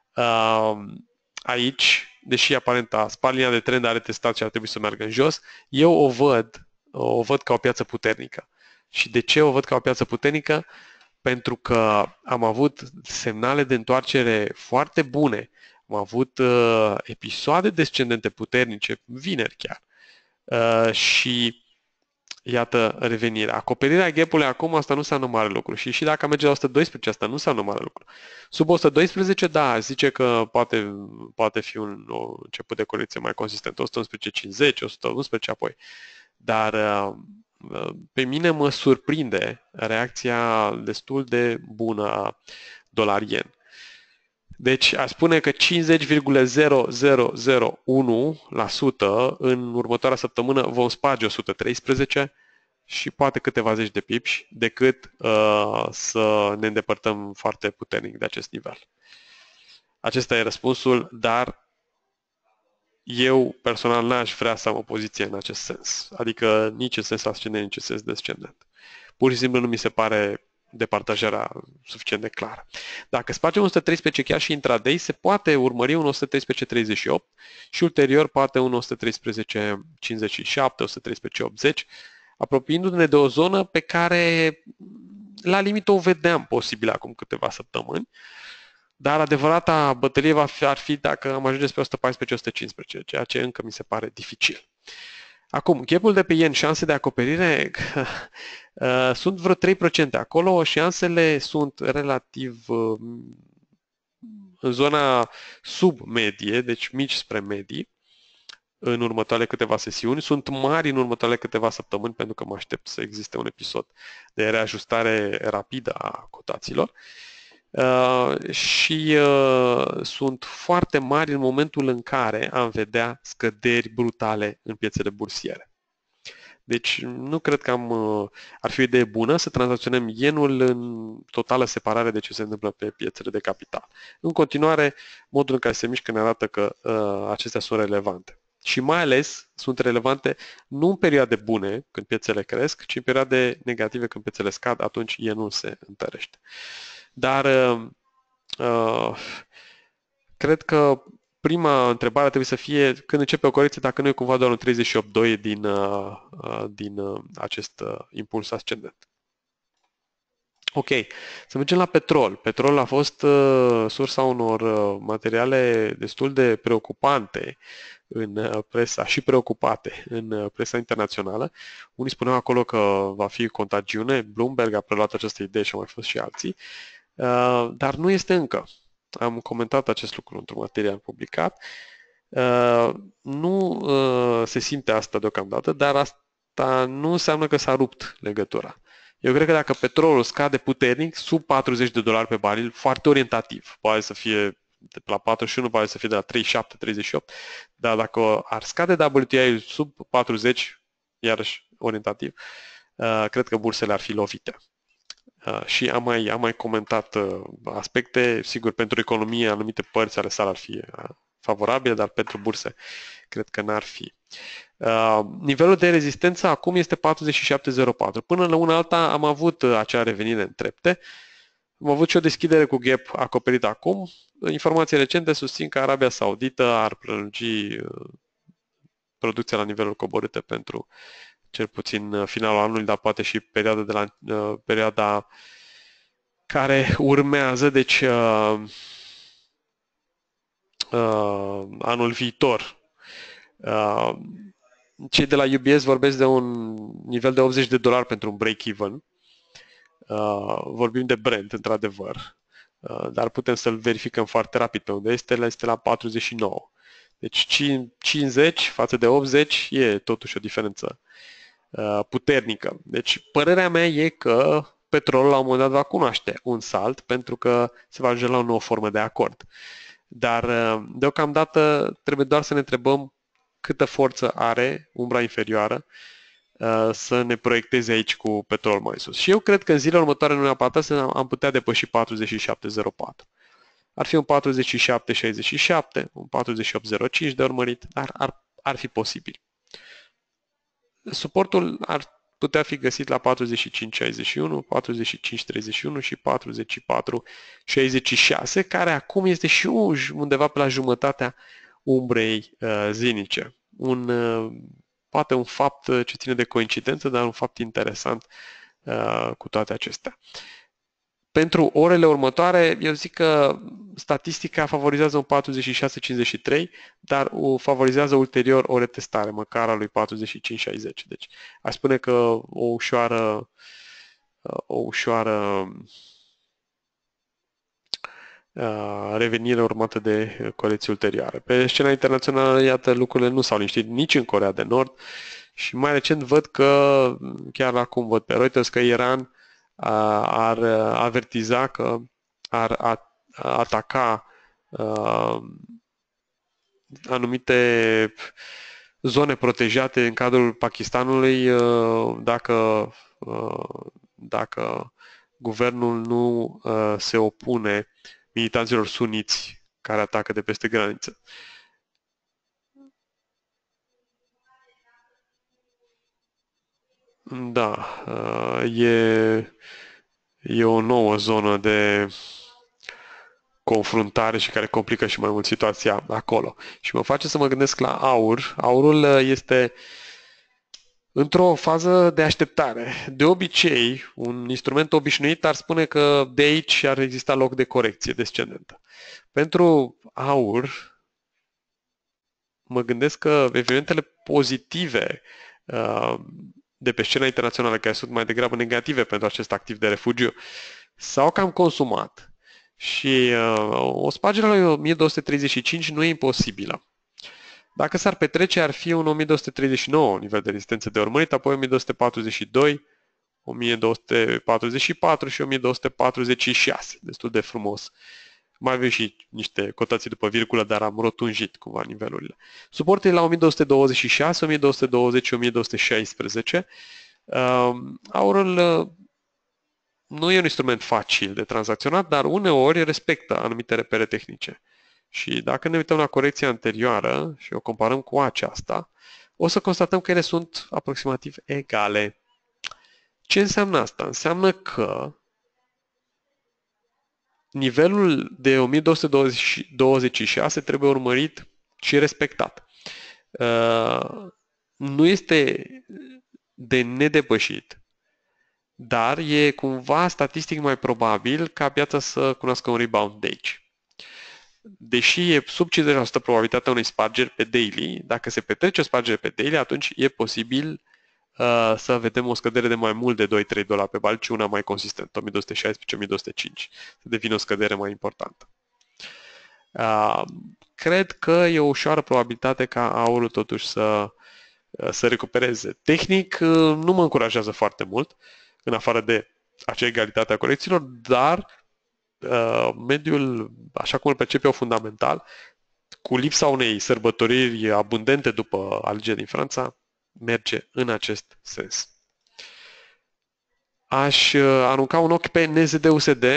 aici, deși aparent a spart linia de trend, are testat și ar trebui să meargă în jos, eu o văd, o văd ca o piață puternică. Și de ce o văd ca o piață puternică? Pentru că am avut semnale de întoarcere foarte bune, am avut uh, episoade descendente puternice, vineri chiar, uh, și iată revenirea. Acoperirea gap-ului acum, asta nu înseamnă mare lucru. Și și dacă merge la o sută doisprezece, asta nu înseamnă mare lucru. Sub o sută doisprezece, da, zice că poate, poate fi un o început de corecție mai consistent. o sută unsprezece cincizeci, o sută unsprezece apoi. Dar pe mine mă surprinde reacția destul de bună a dolar-yen. Deci aș spune că cincizeci virgulă zero zero zero unu la sută în următoarea săptămână vom sparge o sută treisprezece și poate câteva zeci de pips decât uh, să ne îndepărtăm foarte puternic de acest nivel. Acesta e răspunsul, dar eu personal n-aș vrea să am o poziție în acest sens. Adică nici în sens ascendent, nici în sens descendent. Pur și simplu nu mi se pare departajarea suficient de clară. Dacă spargem o sută treisprezece chiar și intraday, se poate urmări un o sută treisprezece treizeci și opt și ulterior poate un o sută treisprezece cincizeci și șapte, o sută treisprezece optzeci, apropiindu-ne de o zonă pe care la limită o vedeam posibil acum câteva săptămâni, dar adevărata bătălie va fi, ar fi dacă am ajunge spre o sută paisprezece o sută cincisprezece, ceea ce încă mi se pare dificil. Acum, gap-ul de pe yen, șanse de acoperire, uh, sunt vreo trei la sută acolo, șansele sunt relativ uh, în zona sub-medie, deci mici spre medii, în următoarele câteva sesiuni. Sunt mari în următoarele câteva săptămâni, pentru că mă aștept să existe un episod de reajustare rapidă a cotațiilor. uh, și uh, sunt foarte mari în momentul în care am vedea scăderi brutale în piețele bursiere. Deci nu cred că am, uh, ar fi o idee bună să tranzacționăm yenul în totală separare de ce se întâmplă pe piețele de capital. În continuare, modul în care se mișcă ne arată că uh, acestea sunt relevante. Și mai ales sunt relevante nu în perioade bune, când piețele cresc, ci în perioade negative, când piețele scad, atunci yenul se întărește. Dar uh, uh, cred că prima întrebare trebuie să fie când începe o corecție, dacă nu e cumva doar un treizeci și opt virgulă doi din, uh, uh, din uh, acest uh, impuls ascendent. Ok, să mergem la petrol. Petrol a fost uh, sursa unor uh, materiale destul de preocupante în uh, presa și preocupate în uh, presa internațională. Unii spuneau acolo că va fi contagiune, Bloomberg a preluat această idee și au mai fost și alții, uh, dar nu este încă. Am comentat acest lucru într-un material publicat. Uh, nu uh, se simte asta deocamdată, dar asta nu înseamnă că s-a rupt legătura. Eu cred că dacă petrolul scade puternic, sub patruzeci de dolari pe baril, foarte orientativ, poate să fie de la patruzeci și unu, poate să fie de la treizeci și șapte treizeci și opt, dar dacă ar scade W T I sub patruzeci, iarăși orientativ, uh, cred că bursele ar fi lovite. Uh, și am mai, am mai comentat uh, aspecte, sigur, pentru economie, anumite părți ale sale ar fi uh, favorabile, dar pentru burse cred că n-ar fi. Uh, nivelul de rezistență acum este patruzeci și șapte virgulă zero patru. Până la una alta am avut uh, acea revenire în trepte. Am avut și o deschidere cu gap acoperită acum. Informații recente susțin că Arabia Saudită ar prelungi uh, producția la nivelul coborâte pentru cel puțin uh, finalul anului, dar poate și perioada, de la, uh, perioada care urmează, deci uh, uh, anul viitor. Uh, cei de la U B S vorbesc de un nivel de optzeci de dolari pentru un break-even. Uh, vorbim de Brent, într-adevăr, uh, dar putem să-l verificăm foarte rapid pe unde este, este la patruzeci și nouă. Deci cincizeci față de optzeci e totuși o diferență uh, puternică. Deci părerea mea e că petrolul la un moment dat va cunoaște un salt pentru că se va ajunge la o nouă formă de acord. Dar uh, deocamdată trebuie doar să ne întrebăm câtă forță are umbra inferioară uh, să ne proiecteze aici cu petrol mai sus. Și eu cred că în zilele următoare, nu neapărat, am putea depăși patruzeci și șapte virgulă zero patru. Ar fi un patruzeci și șapte virgulă șaizeci și șapte, un patruzeci și opt virgulă zero cinci de urmărit, dar ar, ar fi posibil. Suportul ar putea fi găsit la patruzeci și cinci virgulă șaizeci și unu, patruzeci și cinci virgulă treizeci și unu și patruzeci și patru virgulă șaizeci și șase, care acum este și undeva pe la jumătatea umbrei uh, zilnice. Un, uh, poate un fapt ce ține de coincidență, dar un fapt interesant uh, cu toate acestea. Pentru orele următoare, eu zic că statistica favorizează un patruzeci și șase cincizeci și trei, dar o favorizează ulterior o retestare, măcar a lui patruzeci și cinci șaizeci. Deci, aș spune că o ușoară, o ușoară revenire urmată de corecții ulterioare. Pe scena internațională, iată, lucrurile nu s-au liniștit nici în Coreea de Nord și mai recent văd că, chiar acum văd pe Reuters, că Iran ar avertiza că ar ataca anumite zone protejate în cadrul Pakistanului dacă, dacă guvernul nu se opune militanților suniți care atacă de peste graniță. Da, e, e o nouă zonă de confruntare și care complică și mai mult situația acolo. Și mă face să mă gândesc la aur. Aurul este într-o fază de așteptare. De obicei, un instrument obișnuit ar spune că de aici ar exista loc de corecție descendentă. Pentru aur, mă gândesc că evenimentele pozitive uh, de pe scena internațională, care sunt mai degrabă negative pentru acest activ de refugiu, s-au cam consumat și uh, o spargere la o mie două sute treizeci și cinci nu e imposibilă. Dacă s-ar petrece, ar fi un o mie două sute treizeci și nouă nivel de rezistență de urmărit, apoi o mie două sute patruzeci și doi, o mie două sute patruzeci și patru și o mie două sute patruzeci și șase, destul de frumos. Mai avem și niște cotații după virgulă, dar am rotunjit cumva nivelurile. Suportul e la o mie două sute douăzeci și șase, o mie două sute douăzeci și o mie două sute șaisprezece. Aurul nu e un instrument facil de tranzacționat, dar uneori respectă anumite repere tehnice. Și dacă ne uităm la corecția anterioară și o comparăm cu aceasta, o să constatăm că ele sunt aproximativ egale. Ce înseamnă asta? Înseamnă că nivelul de o mie două sute douăzeci și șase trebuie urmărit și respectat. Nu este de nedepășit, dar e cumva statistic mai probabil ca piața să cunoască un rebound de aici. Deși e sub cincizeci la sută probabilitatea unei spargeri pe daily, dacă se petrece o spargere pe daily, atunci e posibil uh, să vedem o scădere de mai mult de doi trei dolari pe bar, ci una mai consistentă, o mie două sute șaisprezece - o mie două sute cinci, să devină o scădere mai importantă. Uh, cred că e o ușoară probabilitate ca aurul totuși să, uh, să recupereze. Tehnic, uh, nu mă încurajează foarte mult, în afară de acea egalitate a corecțiilor, dar uh, mediul, așa cum îl percep eu fundamental, cu lipsa unei sărbătoriri abundente după alegerile din Franța, merge în acest sens. Aș uh, arunca un ochi pe N Z D U S D.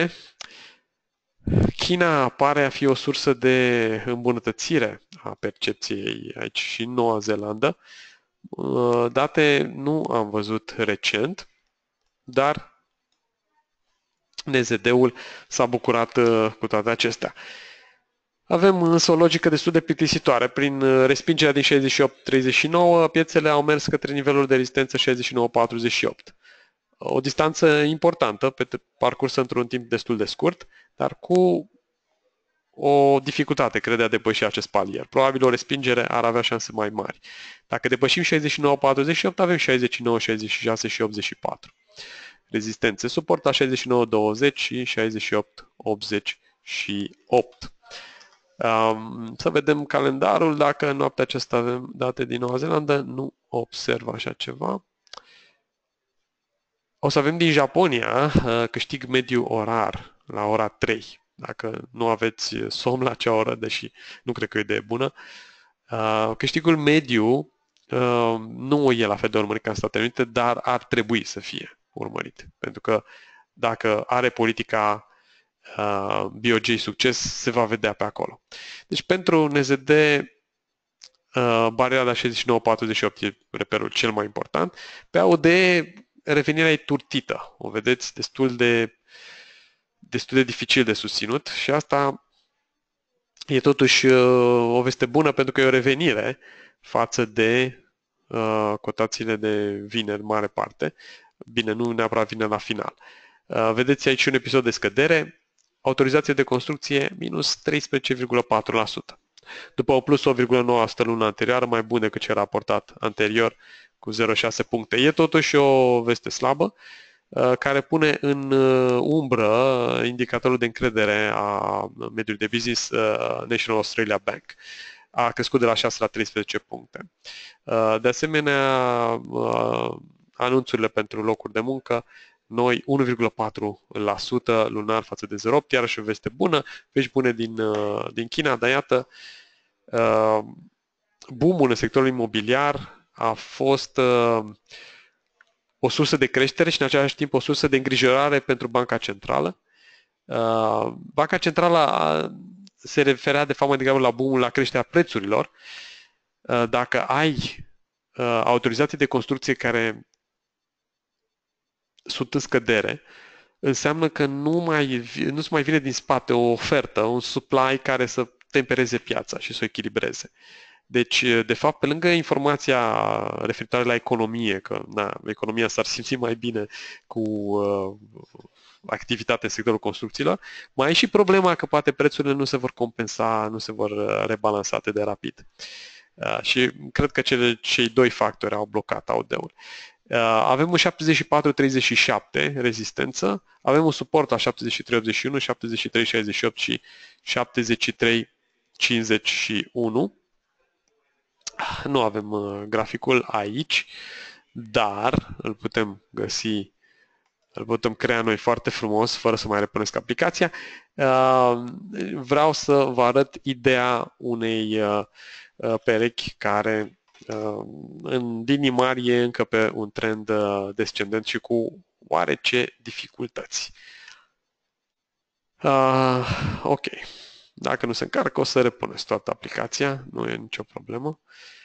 China pare a fi o sursă de îmbunătățire a percepției aici și în Noua Zeelandă. Uh, date nu am văzut recent, dar N Z D-ul s-a bucurat uh, cu toate acestea. Avem însă o logică destul de plictisitoare. Prin respingerea din șaizeci și opt treizeci și nouă, piețele au mers către nivelul de rezistență șaizeci și nouă patruzeci și opt. O distanță importantă, pe parcursă într-un timp destul de scurt, dar cu o dificultate, cred, de a depăși acest palier. Probabil o respingere ar avea șanse mai mari. Dacă depășim șaizeci și nouă patruzeci și opt, avem șaizeci și nouă șaizeci și șase și optzeci și patru. Rezistențe suport la șaizeci și nouă douăzeci și șaizeci și opt optzeci și opt. Um, să vedem calendarul, dacă în noaptea aceasta avem date din Noua Zeelandă, nu observ așa ceva. O să avem din Japonia uh, câștig mediu orar la ora trei. Dacă nu aveți somn la acea oră, deși nu cred că e de bună, uh, câștigul mediu uh, nu e la fel de urmărit ca în Statele Unite, dar ar trebui să fie urmărit. Pentru că dacă are politica Uh, B O J succes, se va vedea pe acolo. Deci pentru N Z D, uh, bariera la șaizeci și nouă patruzeci și opt e reperul cel mai important. Pe A U D, revenirea e turtită. O vedeți destul de, destul de dificil de susținut și asta e totuși uh, o veste bună pentru că e o revenire față de uh, cotațiile de vineri, mare parte. Bine, nu neapărat vine la final. Uh, vedeți aici un episod de scădere. Autorizație de construcție minus treisprezece virgulă patru la sută. După o plus opt virgulă nouă la sută luna anterioară, mai bun decât ce era raportat anterior cu zero virgulă șase puncte. E totuși o veste slabă care pune în umbră indicatorul de încredere a mediului de business National Australia Bank. A crescut de la șase la treisprezece puncte. De asemenea, anunțurile pentru locuri de muncă noi unu virgulă patru la sută lunar față de zero virgulă opt, iarăși o veste bună, vești bune din, din China, dar iată, boom-ul în sectorul imobiliar a fost o sursă de creștere și în același timp o sursă de îngrijorare pentru Banca Centrală. Banca Centrală se referea de fapt mai degrabă la boom-ul, la creșterea prețurilor. Dacă ai autorizații de construcție care sunt în scădere, înseamnă că nu mai, nu-ți mai vine din spate o ofertă, un supply care să tempereze piața și să o echilibreze. Deci, de fapt, pe lângă informația referitoare la economie, că na, economia s-ar simți mai bine cu uh, activitatea în sectorul construcțiilor, mai e și problema că poate prețurile nu se vor compensa, nu se vor rebalansa atât de rapid. Uh, și cred că cele, cei doi factori au blocat A U D-ul. Avem un șaptezeci și patru treizeci și șapte rezistență, avem un suport la șaptezeci și trei optzeci și unu, șaptezeci și trei șaizeci și opt și șaptezeci și trei cincizeci și unu. Nu avem graficul aici, dar îl putem găsi îl putem crea noi foarte frumos, fără să mai repunesc aplicația. Vreau să vă arăt ideea unei perechi care în linii mari e încă pe un trend descendent și cu oarece dificultăți. Uh, ok. Dacă nu se încarcă, o să repuneți toată aplicația, nu e nicio problemă.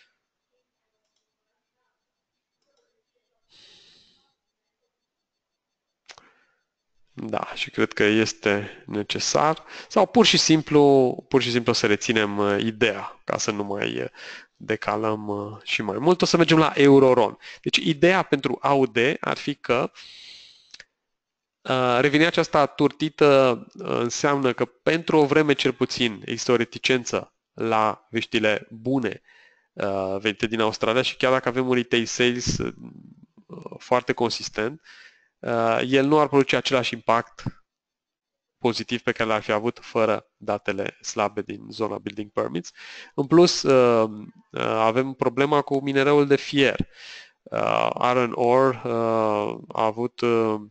Da, și cred că este necesar. Sau pur și simplu, pur și simplu să reținem ideea, ca să nu mai decalăm și mai mult. O să mergem la Euroron. Deci ideea pentru A U D ar fi că revenirea aceasta turtită înseamnă că pentru o vreme cel puțin există o reticență la veștile bune venite din Australia și chiar dacă avem un retail sales foarte consistent, el nu ar produce același impact pozitiv pe care l-ar fi avut fără datele slabe din zona building permits. În plus, avem problema cu minereul de fier. Iron ore a avut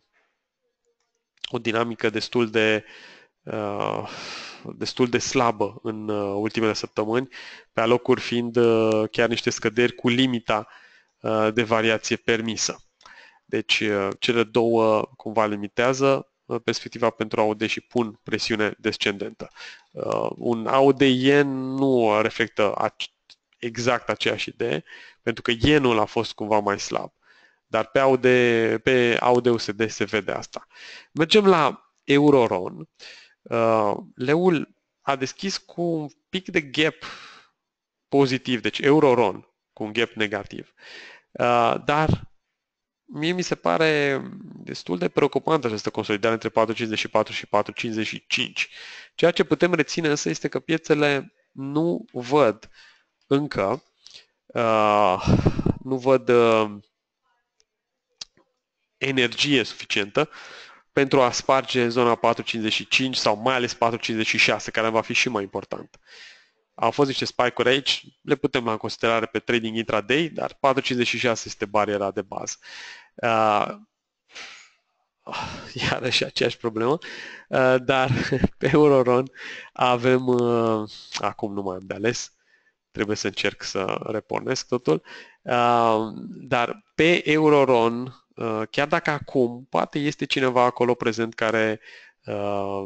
o dinamică destul de destul de slabă în ultimele săptămâni, pe alocuri fiind chiar niște scăderi cu limita de variație permisă. Deci cele două cumva limitează perspectiva pentru A U D și pun presiune descendentă. Un A U D yen nu reflectă exact aceeași idee, pentru că yenul a fost cumva mai slab. Dar pe A U D, pe A U D U S D se vede asta. Mergem la Euroron. Leul a deschis cu un pic de gap pozitiv, deci Euroron cu un gap negativ. Dar mie mi se pare destul de preocupantă această consolidare între patru virgulă cincizeci și patru și patru virgulă cincizeci și cinci. Ceea ce putem reține însă este că piețele nu văd încă, uh, nu văd uh, energie suficientă pentru a sparge zona patru virgulă cincizeci și cinci sau mai ales patru virgulă cincizeci și șase, care va fi și mai important. Au fost niște spike-uri aici, le putem lua în considerare pe trading intraday, dar patru virgulă cincizeci și șase este bariera de bază. Uh, iarăși aceeași problemă, uh, dar pe Euroron avem, uh, acum nu mai am de ales, trebuie să încerc să repornesc totul, uh, dar pe Euroron, uh, chiar dacă acum poate este cineva acolo prezent care uh,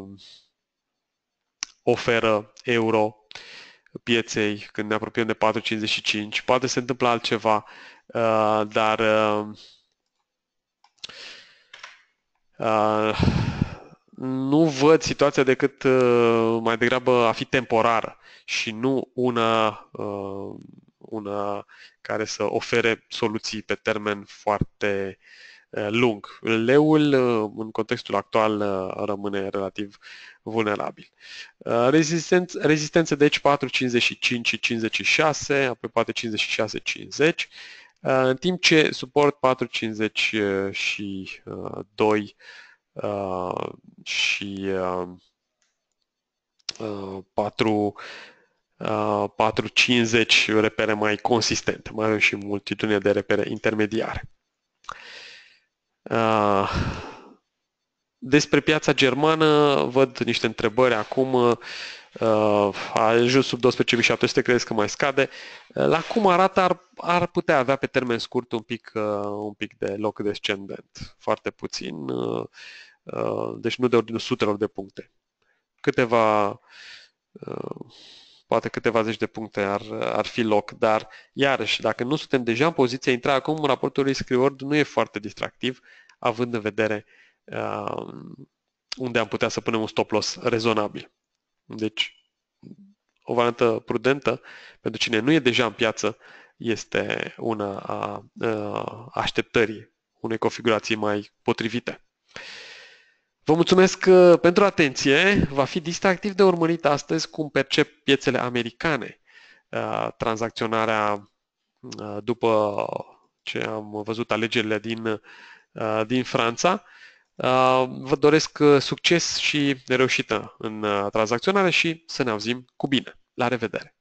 oferă euro pieței când ne apropiem de patru virgulă cincizeci și cinci, poate se întâmplă altceva, uh, dar uh, uh, nu văd situația decât uh, mai degrabă a fi temporară și nu una, uh, una care să ofere soluții pe termen foarte uh, lung. Leul, uh, în contextul actual, uh, rămâne relativ vulnerabil. Uh, rezistență, rezistență deci patru virgulă cincizeci și cinci și cincizeci și șase, apoi patru virgulă cincizeci și șase cincizeci, uh, în timp ce suport patru virgulă cincizeci și doi uh, și uh, uh, patru virgulă cincizeci repere mai consistente. Mai avem și multitudine de repere intermediare. Uh, Despre piața germană văd niște întrebări acum. Uh, a ajuns sub douăsprezece mii șapte sute, credeți că mai scade? Uh, la cum arată, ar, ar putea avea pe termen scurt un pic, uh, un pic de loc descendent. Foarte puțin, uh, uh, deci nu de ordinul sutelor de puncte. Câteva, uh, poate câteva zeci de puncte ar, ar fi loc, dar iarăși, dacă nu suntem deja în poziția intra acum, raportul risk-reward nu e foarte distractiv, având în vedere Uh, unde am putea să punem un stop loss rezonabil. Deci, o variantă prudentă pentru cine nu e deja în piață este una a, a așteptării unei configurații mai potrivite. Vă mulțumesc pentru atenție. Va fi distractiv de urmărit astăzi cum percep piețele americane uh, tranzacționarea uh, după ce am văzut alegerile din, uh, din Franța. Vă doresc succes și reușită în tranzacționare și să ne auzim cu bine. La revedere!